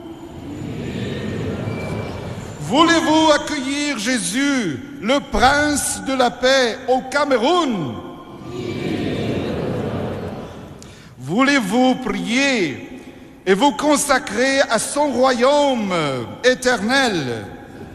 Voulez-vous accueillir Jésus, le prince de la paix, au Cameroun? Voulez-vous prier et vous consacrer à son royaume éternel?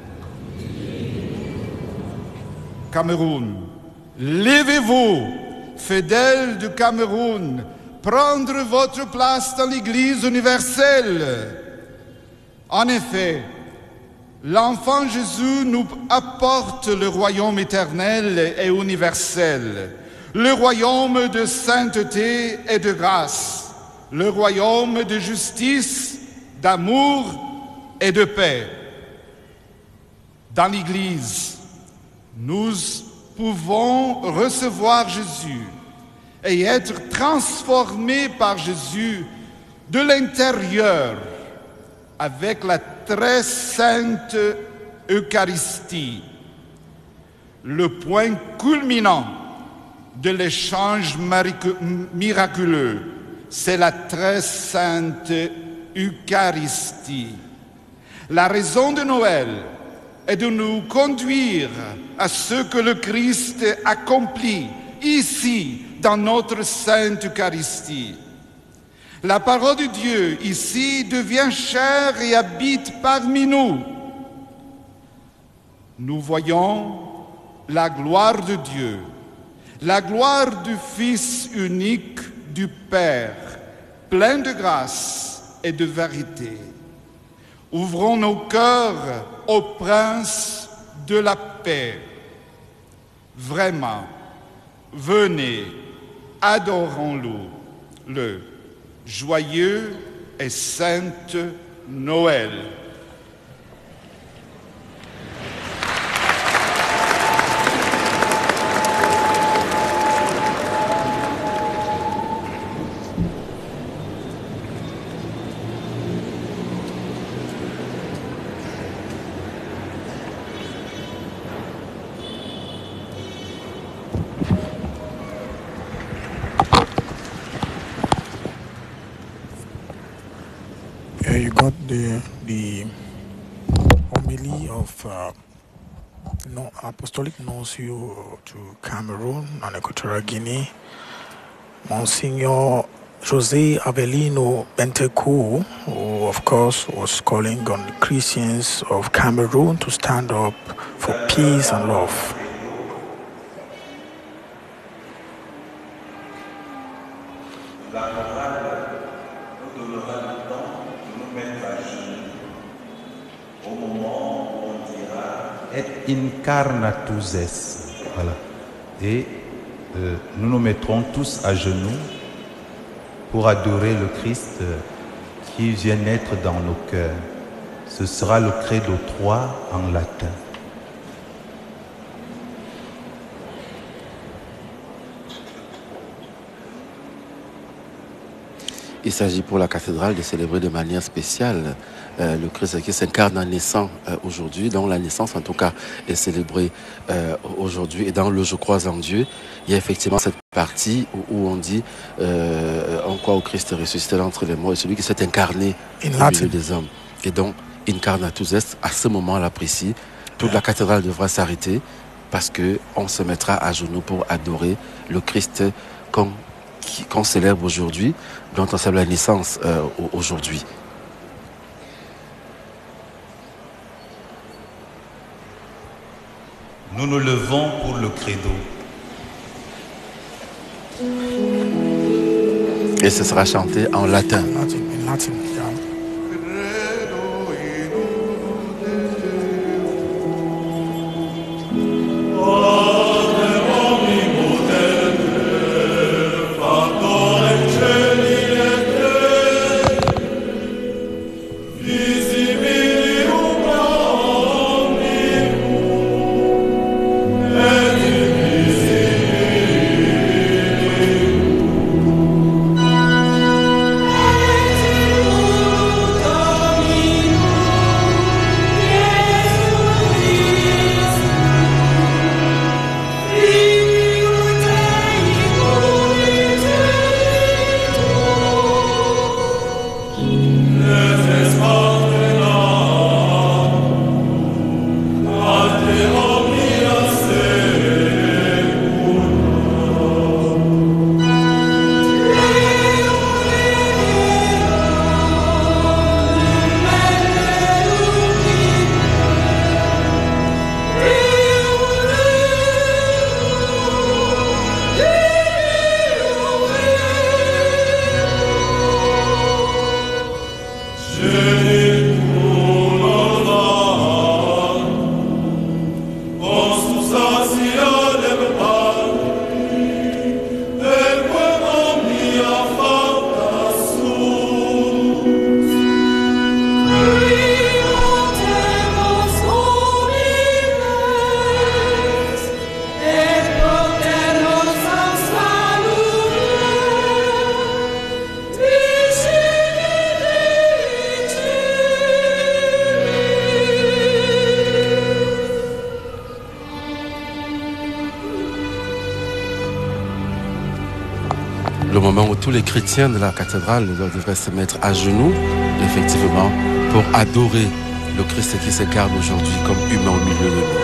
Cameroun, levez-vous, fidèles du Cameroun, prendre votre place dans l'Église universelle. En effet, l'enfant Jésus nous apporte le royaume éternel et universel, le royaume de sainteté et de grâce, le royaume de justice, d'amour et de paix. Dans l'Église, nous pouvons recevoir Jésus et être transformés par Jésus de l'intérieur avec la très sainte Eucharistie, le point culminant de l'échange miraculeux, c'est la très sainte Eucharistie. La raison de Noël est de nous conduire à ce que le Christ accomplit ici dans notre sainte Eucharistie. La parole de Dieu ici devient chair et habite parmi nous. Nous voyons la gloire de Dieu, la gloire du Fils unique du Père, plein de grâce et de vérité. Ouvrons nos cœurs au Prince de la paix. Vraiment, venez, adorons-le. Joyeux et sainte Noël. You got the homily of Apostolic Nuncio to Cameroon and Equatorial Guinea, Monsignor José Avelino Bentecourt, who of course was calling on the Christians of Cameroon to stand up for peace and love. Et incarnatus es. Voilà. Et nous nous mettrons tous à genoux pour adorer le Christ qui vient naître dans nos cœurs. Ce sera le Credo 3 en latin. Il s'agit pour la cathédrale de célébrer de manière spéciale le Christ qui s'incarne en naissant aujourd'hui. Donc la naissance, en tout cas, est célébrée aujourd'hui. Et dans le Je crois en Dieu, il y a effectivement cette partie où on dit on croit au Christ ressuscité d'entre les morts et celui qui s'est incarné au milieu des hommes. Et donc, incarnatus est, à ce moment-là précis, toute la cathédrale devra s'arrêter parce qu'on se mettra à genoux pour adorer le Christ qu'on célèbre aujourd'hui, dont on célèbre la naissance aujourd'hui. Nous nous levons pour le credo. Et ce sera chanté en latin. Le moment où tous les chrétiens de la cathédrale devraient se mettre à genoux, effectivement, pour adorer le Christ qui s'incarne aujourd'hui comme humain au milieu de nous.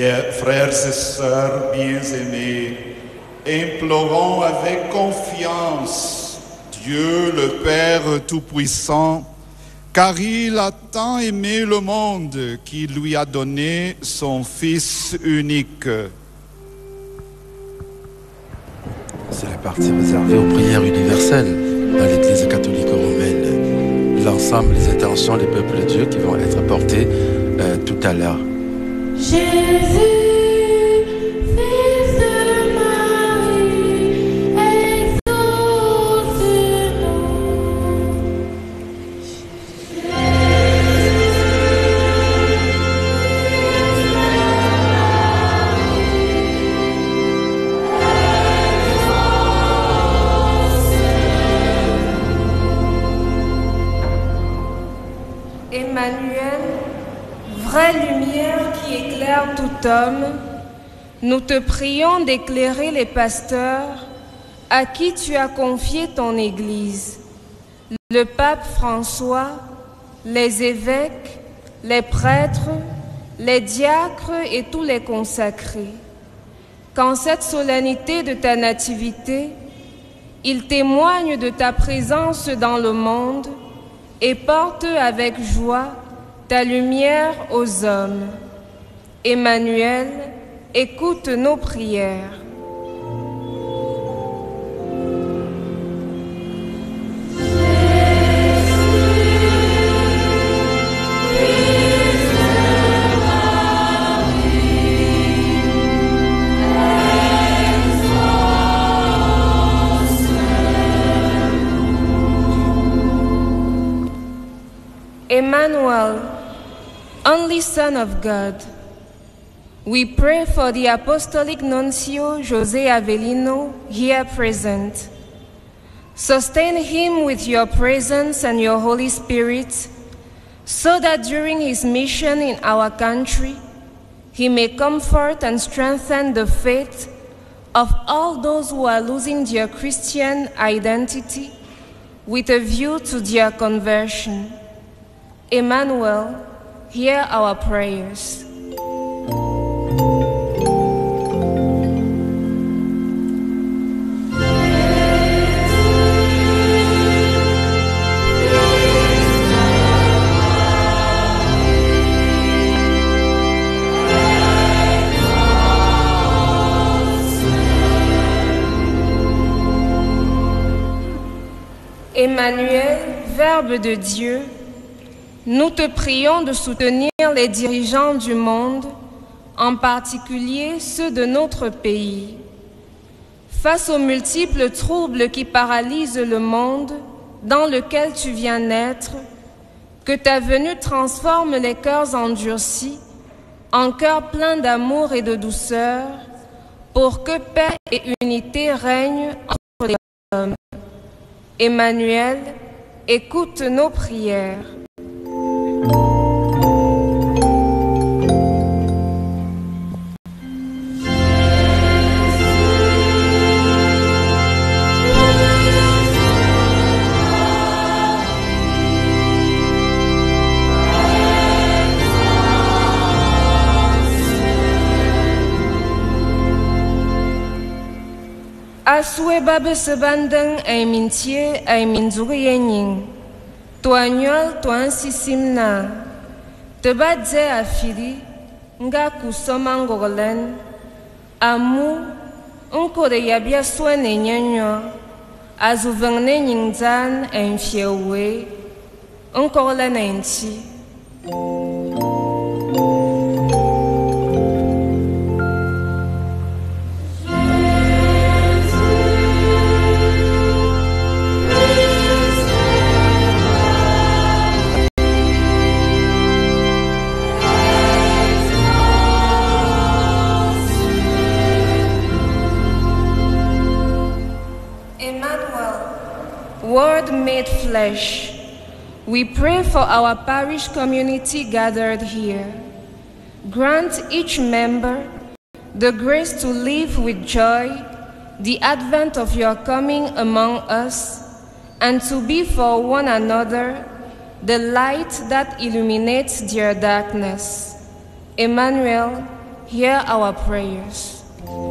Frères et sœurs bien-aimés, implorons avec confiance Dieu le Père Tout-Puissant, car il a tant aimé le monde qu'il lui a donné son Fils unique. C'est la partie réservée aux prières universelles dans l'Église catholique romaine. L'ensemble des intentions des peuples de Dieu qui vont être portées tout à l'heure. Jésus, Fils de Marie, exauce-nous. Emmanuel, vraie lumière qui éclaire tout homme, nous te prions d'éclairer les pasteurs à qui tu as confié ton Église, le pape François, les évêques, les prêtres, les diacres et tous les consacrés. Qu'en cette solennité de ta nativité, ils témoignent de ta présence dans le monde et portent avec joie ta lumière aux hommes. Emmanuel, écoute nos prières. Emmanuel, only Son of God, we pray for the Apostolic Nuncio José Avelino here present. Sustain him with your presence and your Holy Spirit, so that during his mission in our country, he may comfort and strengthen the faith of all those who are losing their Christian identity with a view to their conversion. Emmanuel, hear our prayers. Emmanuel, Verbe de Dieu, nous te prions de soutenir les dirigeants du monde, en particulier ceux de notre pays. Face aux multiples troubles qui paralysent le monde dans lequel tu viens naître, que ta venue transforme les cœurs endurcis en cœurs pleins d'amour et de douceur, pour que paix et unité règnent entre les hommes. Emmanuel, écoute nos prières. Asue babe sebandeng ay mintie ay minzuri yenying. Tuanyol tuan sisimna. Tebadze afiri nga kusoma ngogolen. Amu unko de yabia swene nyanyo. Azuvengne nyingzan ay mfiewe. Unkogolen ay nchi. Word made flesh, we pray for our parish community gathered here. Grant each member the grace to live with joy the advent of your coming among us, and to be for one another the light that illuminates their darkness. Emmanuel, hear our prayers.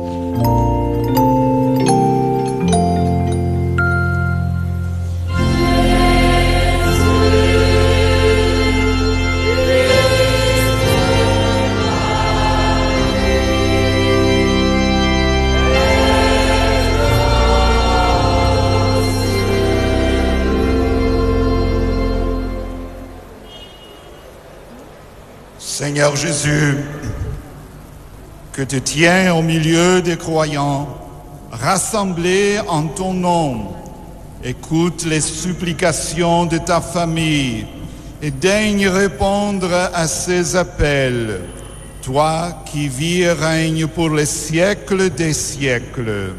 Seigneur Jésus, que tu tiens au milieu des croyants, rassemblés en ton nom, écoute les supplications de ta famille et daigne répondre à ces appels, toi qui vis et règnes pour les siècles des siècles.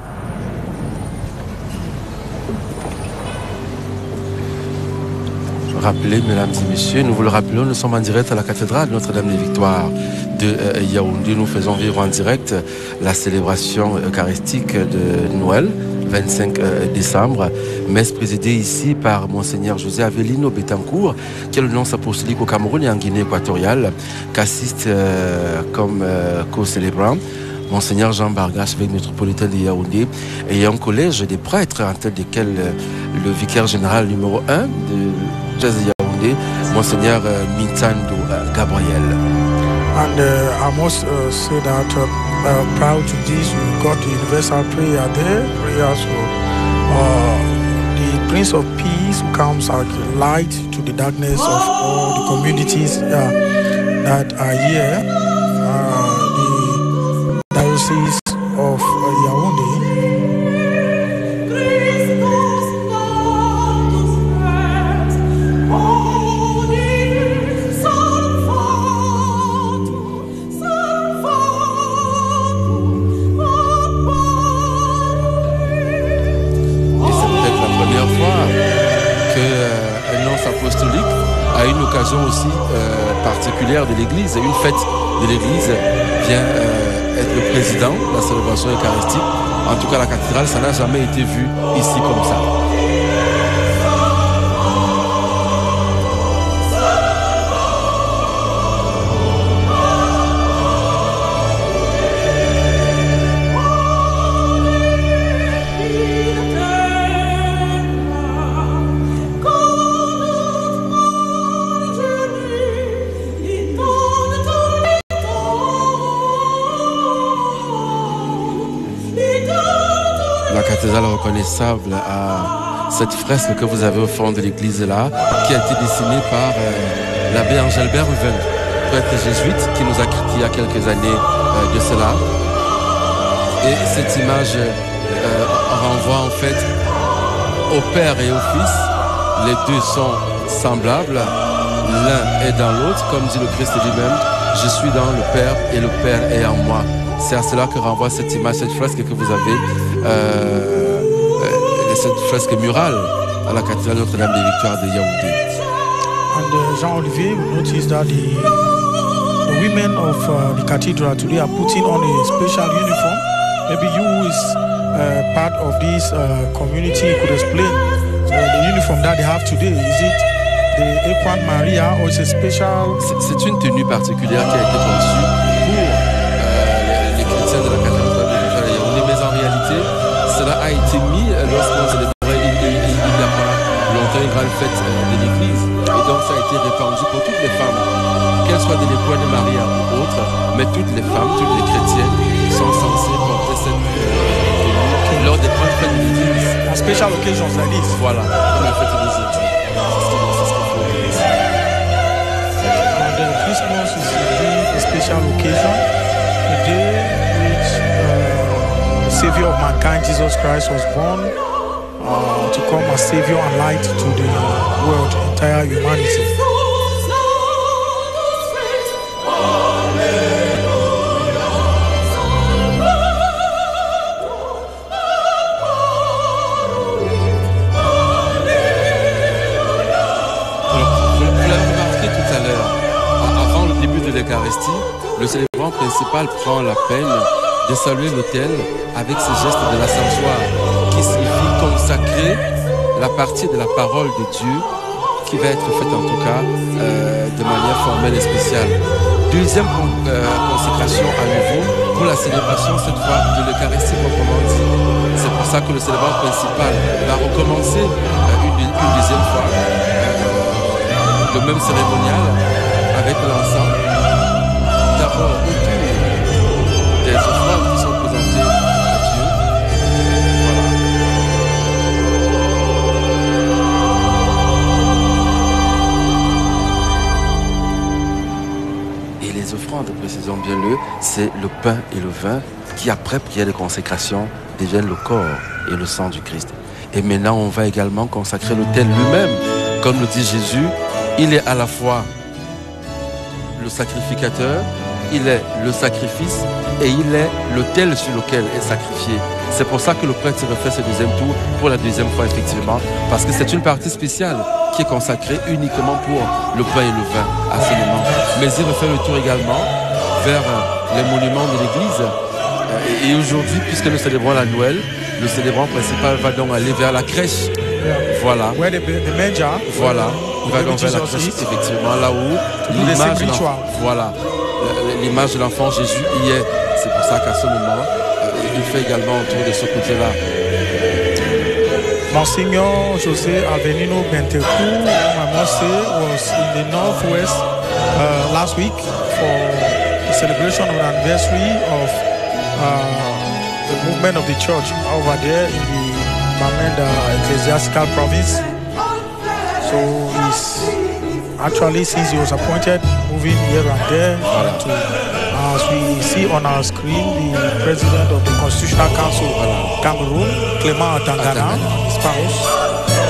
Rappelez, mesdames et messieurs, nous vous le rappelons, nous sommes en direct à la cathédrale Notre-Dame des Victoires de Yaoundé. Nous faisons vivre en direct la célébration eucharistique de Noël, 25 décembre, messe présidée ici par Monseigneur José Avelino Betancourt, qui est le nonce apostolique au Cameroun et en Guinée équatoriale, qu'assiste comme co-célébrant Monseigneur Jean Bargache, évêque métropolitain de Yaoundé, et un collège des prêtres, en tête desquels le vicaire général numéro 1 de Yaoundé, Monseigneur Mintando Gabriel. And I must say that prior to this, we got the universal prayer there, prayers for the Prince of Peace, who comes like light to the darkness of all the communities that are here. The Diocese of Yaoundé. Aussi particulière de l'Église. Une fête de l'Église vient être le président de la célébration eucharistique. En tout cas, la cathédrale, ça n'a jamais été vu ici comme ça. Reconnaissable à cette fresque que vous avez au fond de l'église là, qui a été dessinée par l'abbé Angelbert Ruven, prêtre jésuite qui nous a quittés il y a quelques années de cela. Et cette image renvoie en fait au Père et au Fils. Les deux sont semblables, l'un est dans l'autre, comme dit le Christ lui-même, je suis dans le Père et le Père est en moi. C'est à cela que renvoie cette image, cette fresque que vous avez. Cette fresque murale à la cathédrale Notre-Dame des Victoires de Yaoundé. And Jean-Olivier, we noticed that the women of the cathedral today are putting on a special uniform. Maybe you who is part of this community could explain the uniform that they have today. Is it the Equine Maria or is it special? C'est une tenue particulière qui a été conçue pour les chrétiens de la cathédrale de Yaoundé, mais en réalité, cela a été mis lorsqu'on célébrait il n'y a pas longtemps une grande fête de l'Église. Et donc ça a été répandu pour toutes les femmes, qu'elles soient de l'époque de Maria ou autres, mais toutes les femmes, toutes les chrétiennes sont censées porter cette tenue lors des grandes fêtes de l'Église. En special occasions like this. Voilà, comme la fête d'aujourd'hui. And Christmas is a special occasion, a day which Savior of mankind, Jesus Christ, was born to come as Savior and light to the world, entire humanity. Vous l'avez remarqué tout à l'heure, avant le début de l'Eucharistie, le célébrant principal prend la peine de saluer l'autel avec ce geste de l'ascensoir qui signifie consacrer la partie de la parole de Dieu qui va être faite en tout cas de manière formelle et spéciale. deuxième consécration à nouveau pour la célébration cette fois de l'Eucharistie proprement dit. C'est pour ça que le célébrant principal va recommencer une deuxième fois le même cérémonial avec l'encens. D'abord autour des offrandes qui sont présentées à Dieu. Voilà. Et les offrandes, précisons bien-le, c'est le pain et le vin qui, après prière de consécration, deviennent le corps et le sang du Christ. Et maintenant, on va également consacrer l'autel lui-même. Comme le dit Jésus, il est à la fois le sacrificateur, il est le sacrifice et il est l'autel sur lequel est sacrifié. C'est pour ça que le prêtre refait ce deuxième tour pour la deuxième fois, effectivement, parce que c'est une partie spéciale qui est consacrée uniquement pour le pain et le vin à ce moment. Mais il refait le tour également vers les monuments de l'église. Et aujourd'hui, puisque nous célébrons la Noël, le célébrant principal va donc aller vers la crèche. Voilà. Voilà. Il va donc vers la crèche, effectivement, là où l'image de l'enfant Jésus y est. C'est pour ça qu'à ce moment, il fait également autour de ce côté-là. Monsignor José Avelino Bentecourt, I must say, was in the northwest last week for the celebration of the anniversary of the movement of the church over there in the Bamenda Ecclesiastical Province. So he's actually, since he was appointed, moving here and there. As we see on our screen, the president of the Constitutional Council of Cameroon, Clément Atangana, spouse.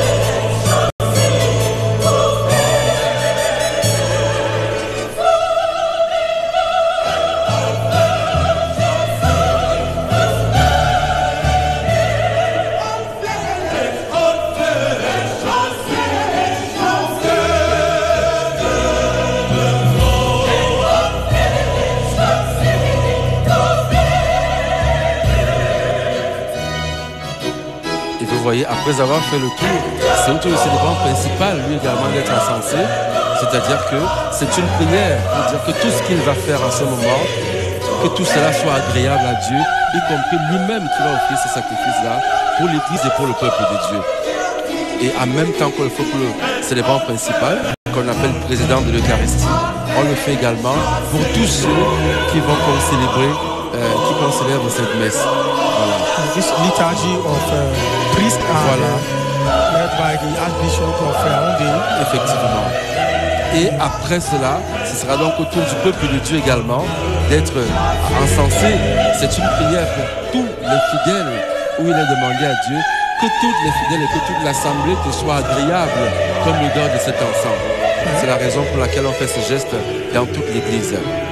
Après avoir fait le tour, c'est au tour du célébrant principal, lui également, d'être encensé. C'est-à-dire que c'est une prière pour dire que tout ce qu'il va faire en ce moment, que tout cela soit agréable à Dieu, y compris lui-même qui va offrir ce sacrifice-là pour l'Église et pour le peuple de Dieu. Et en même temps qu'on le fait pour le célébrant principal, qu'on appelle président de l'Eucharistie, on le fait également pour tous ceux qui vont célébrer, qui vont célébrer cette messe. Voilà. This liturgy of priest led by the Archbishop of Yaoundé. Effectivement. Et après cela, ce sera donc au tour du peuple de Dieu également d'être encensé. C'est une prière pour tous les fidèles où il est demandé à Dieu que toutes les fidèles et que toute l'assemblée te soit agréable comme l'odeur de cet encens. C'est la raison pour laquelle on fait ce geste dans toute l'Église.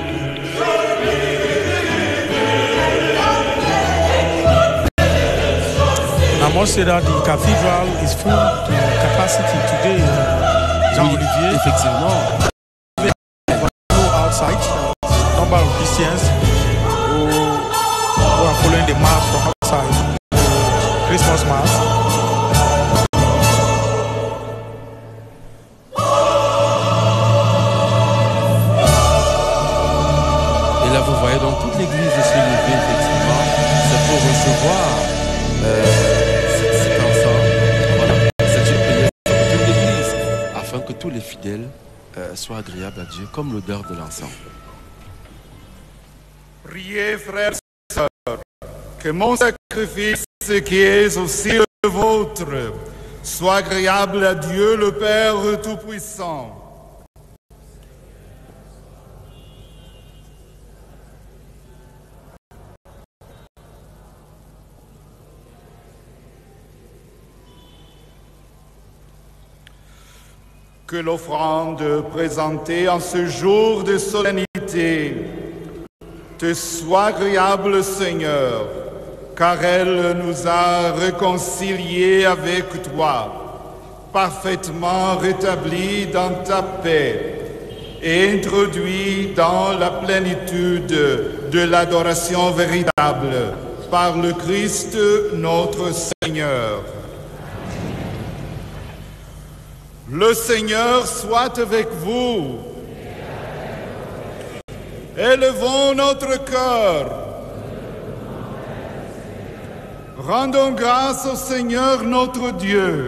I must say that the cathedral is full to capacity today. Oui, effectivement. Outside, number of Christians who are following the mass from outside, Christmas mass. Et là, vous voyez donc toute l'église se lever, effectivement. C'est pour recevoir cet encens. Voilà. C'est une prière pour toute l'église, afin que tous les fidèles soient agréables à Dieu, comme l'odeur de l'encens. Priez, frères et sœurs, que mon sacrifice, qui est aussi le vôtre, soit agréable à Dieu, le Père Tout-Puissant. Que l'offrande présentée en ce jour de solennité te soit agréable, Seigneur, car elle nous a réconciliés avec toi, parfaitement rétablis dans ta paix et introduits dans la plénitude de l'adoration véritable par le Christ notre Seigneur. Le Seigneur soit avec vous. Élevons notre cœur. Rendons grâce au Seigneur notre Dieu.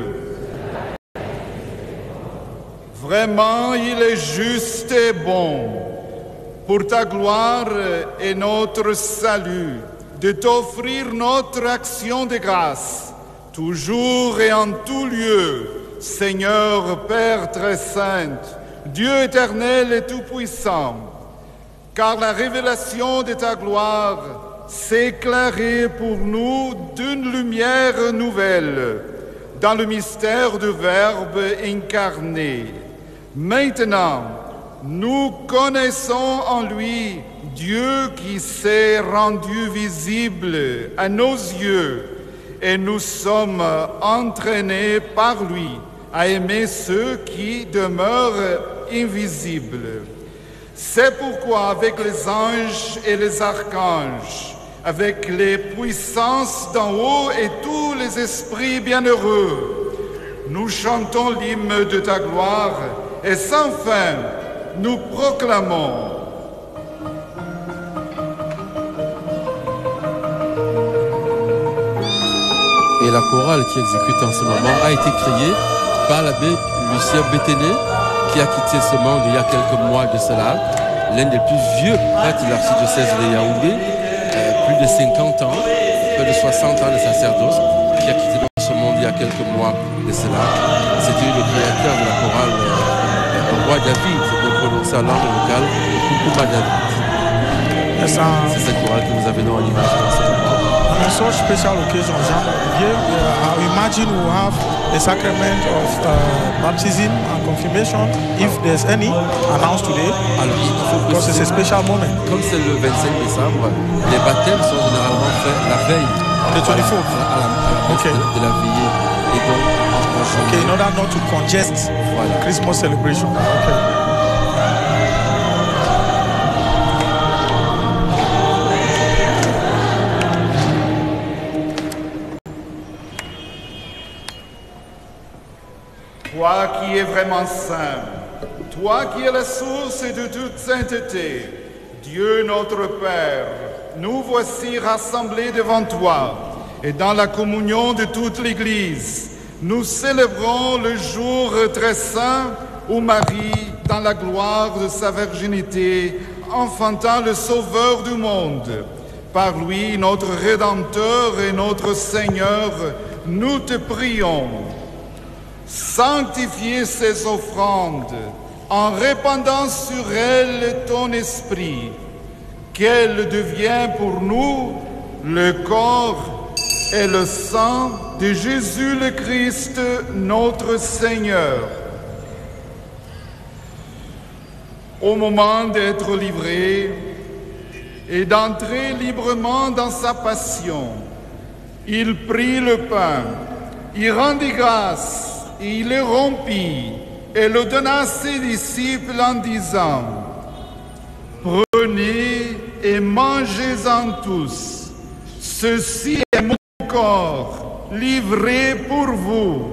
Vraiment, il est juste et bon, pour ta gloire et notre salut, de t'offrir notre action de grâce, toujours et en tout lieu, Seigneur Père très saint, Dieu éternel et tout-puissant, car la révélation de ta gloire s'est éclairée pour nous d'une lumière nouvelle, dans le mystère du Verbe incarné. Maintenant, nous connaissons en lui Dieu qui s'est rendu visible à nos yeux et nous sommes entraînés par lui à aimer ceux qui demeurent invisibles. C'est pourquoi avec les anges et les archanges, avec les puissances d'en haut et tous les esprits bienheureux, nous chantons l'hymne de ta gloire et sans fin, nous proclamons. Et la chorale qui exécute en ce moment a été créée par l'abbé Lucien Béténé, qui a quitté ce monde il y a quelques mois de cela, l'un des plus vieux prêtres de l'archidiocèse de Yaoundé, plus de 50 ans, près de 60 ans de sacerdoce, qui a quitté ce monde il y a quelques mois de cela. C'était le créateur de la chorale Roi David, de prononcer en langue locale, Koukouma David. C'est cette chorale que vous avez dans l'image dans ce moment. On such special occasions, Jean-Olivier, I imagine we'll have the sacrament of baptism and confirmation, if there's any, announced today. Alors, il faut because it's a special moment. Comme c'est le 25 décembre, les baptêmes sont généralement faits la veille. The 24th. À la Okay. de la veillée. Et donc, okay, in order not to congest Christmas celebration. Okay. Toi qui es vraiment saint, toi qui es la source de toute sainteté, Dieu notre Père, nous voici rassemblés devant toi et dans la communion de toute l'Église, nous célébrons le jour très saint où Marie, dans la gloire de sa virginité, enfanta le Sauveur du monde. Par lui, notre Rédempteur et notre Seigneur, nous te prions. Sanctifie ces offrandes en répandant sur elles ton esprit, qu'elle devienne pour nous le corps et le sang de Jésus le Christ, notre Seigneur. Au moment d'être livré et d'entrer librement dans sa passion, il prit le pain, il rendit grâce, il le rompit et le donna à ses disciples en disant: Prenez et mangez-en tous. Ceci est mon corps livré pour vous.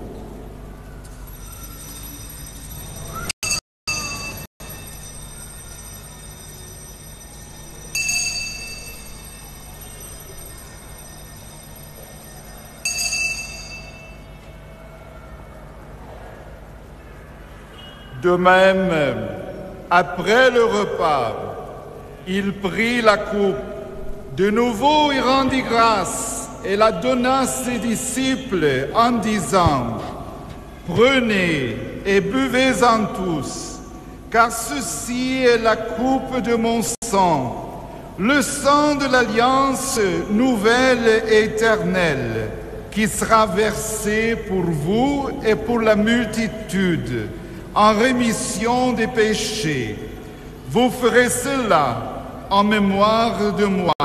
De même, après le repas, il prit la coupe. De nouveau, il rendit grâce et la donna à ses disciples en disant: Prenez et buvez-en tous, car ceci est la coupe de mon sang, le sang de l'alliance nouvelle et éternelle, qui sera versé pour vous et pour la multitude, en rémission des péchés. Vous ferez cela en mémoire de moi.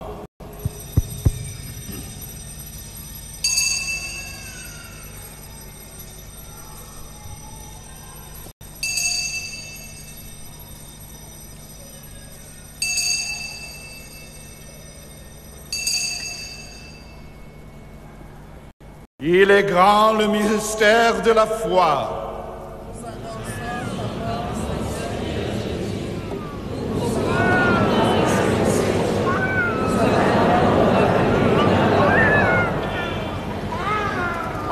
Il est grand le mystère de la foi.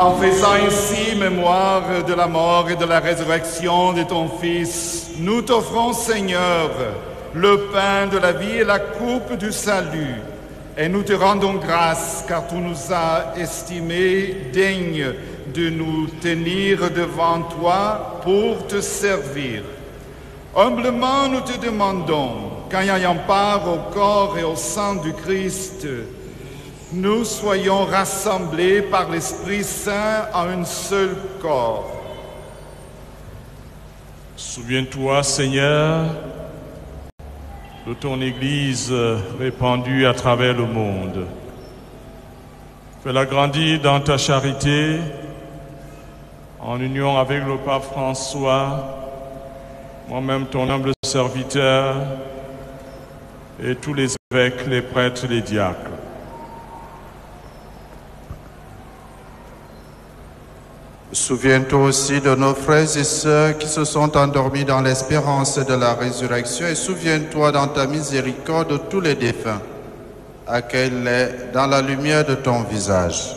En faisant ainsi mémoire de la mort et de la résurrection de ton Fils, nous t'offrons, Seigneur, le pain de la vie et la coupe du salut. Et nous te rendons grâce car tu nous as estimés dignes de nous tenir devant toi pour te servir. Humblement, nous te demandons qu'en ayant part au corps et au sang du Christ, nous soyons rassemblés par l'Esprit Saint en un seul corps. Souviens-toi, Seigneur, de ton Église répandue à travers le monde. Fais-la grandir dans ta charité, en union avec le pape François, moi-même ton humble serviteur, et tous les évêques, les prêtres, les diacres. Souviens-toi aussi de nos frères et sœurs qui se sont endormis dans l'espérance de la résurrection et souviens-toi dans ta miséricorde de tous les défunts. Accueille-les dans la lumière de ton visage.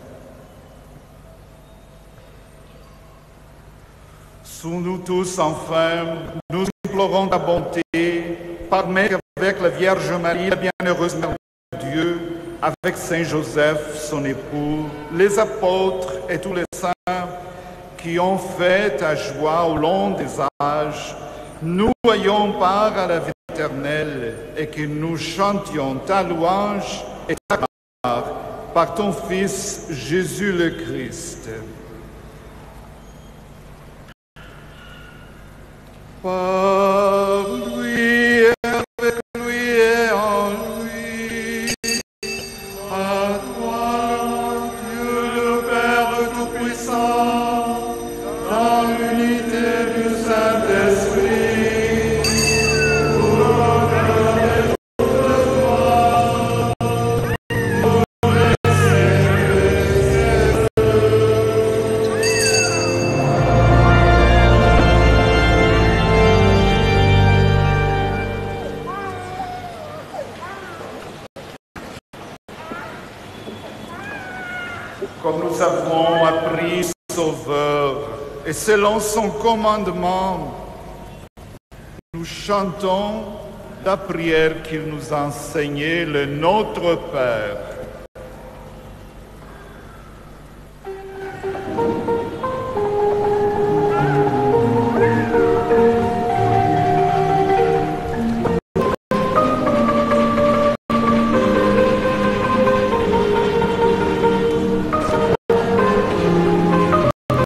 Sous nous tous, enfin, nous implorons ta bonté, permets qu'avec la Vierge Marie, la bienheureuse Mère de Dieu, avec Saint Joseph, son époux, les apôtres et tous les saints qui ont fait ta joie au long des âges, nous ayons part à la vie éternelle et que nous chantions ta louange et ta gloire par ton Fils Jésus le Christ. Par lui, avec lui et en lui, à toi, Dieu le Père Tout-Puissant, dans l'unité du Saint-Esprit, pour l'honneur et toute gloire, pour les siècles. Comme nous avons appris Sauveur, et selon son commandement, nous chantons la prière qu'il nous a enseignée, le Notre Père.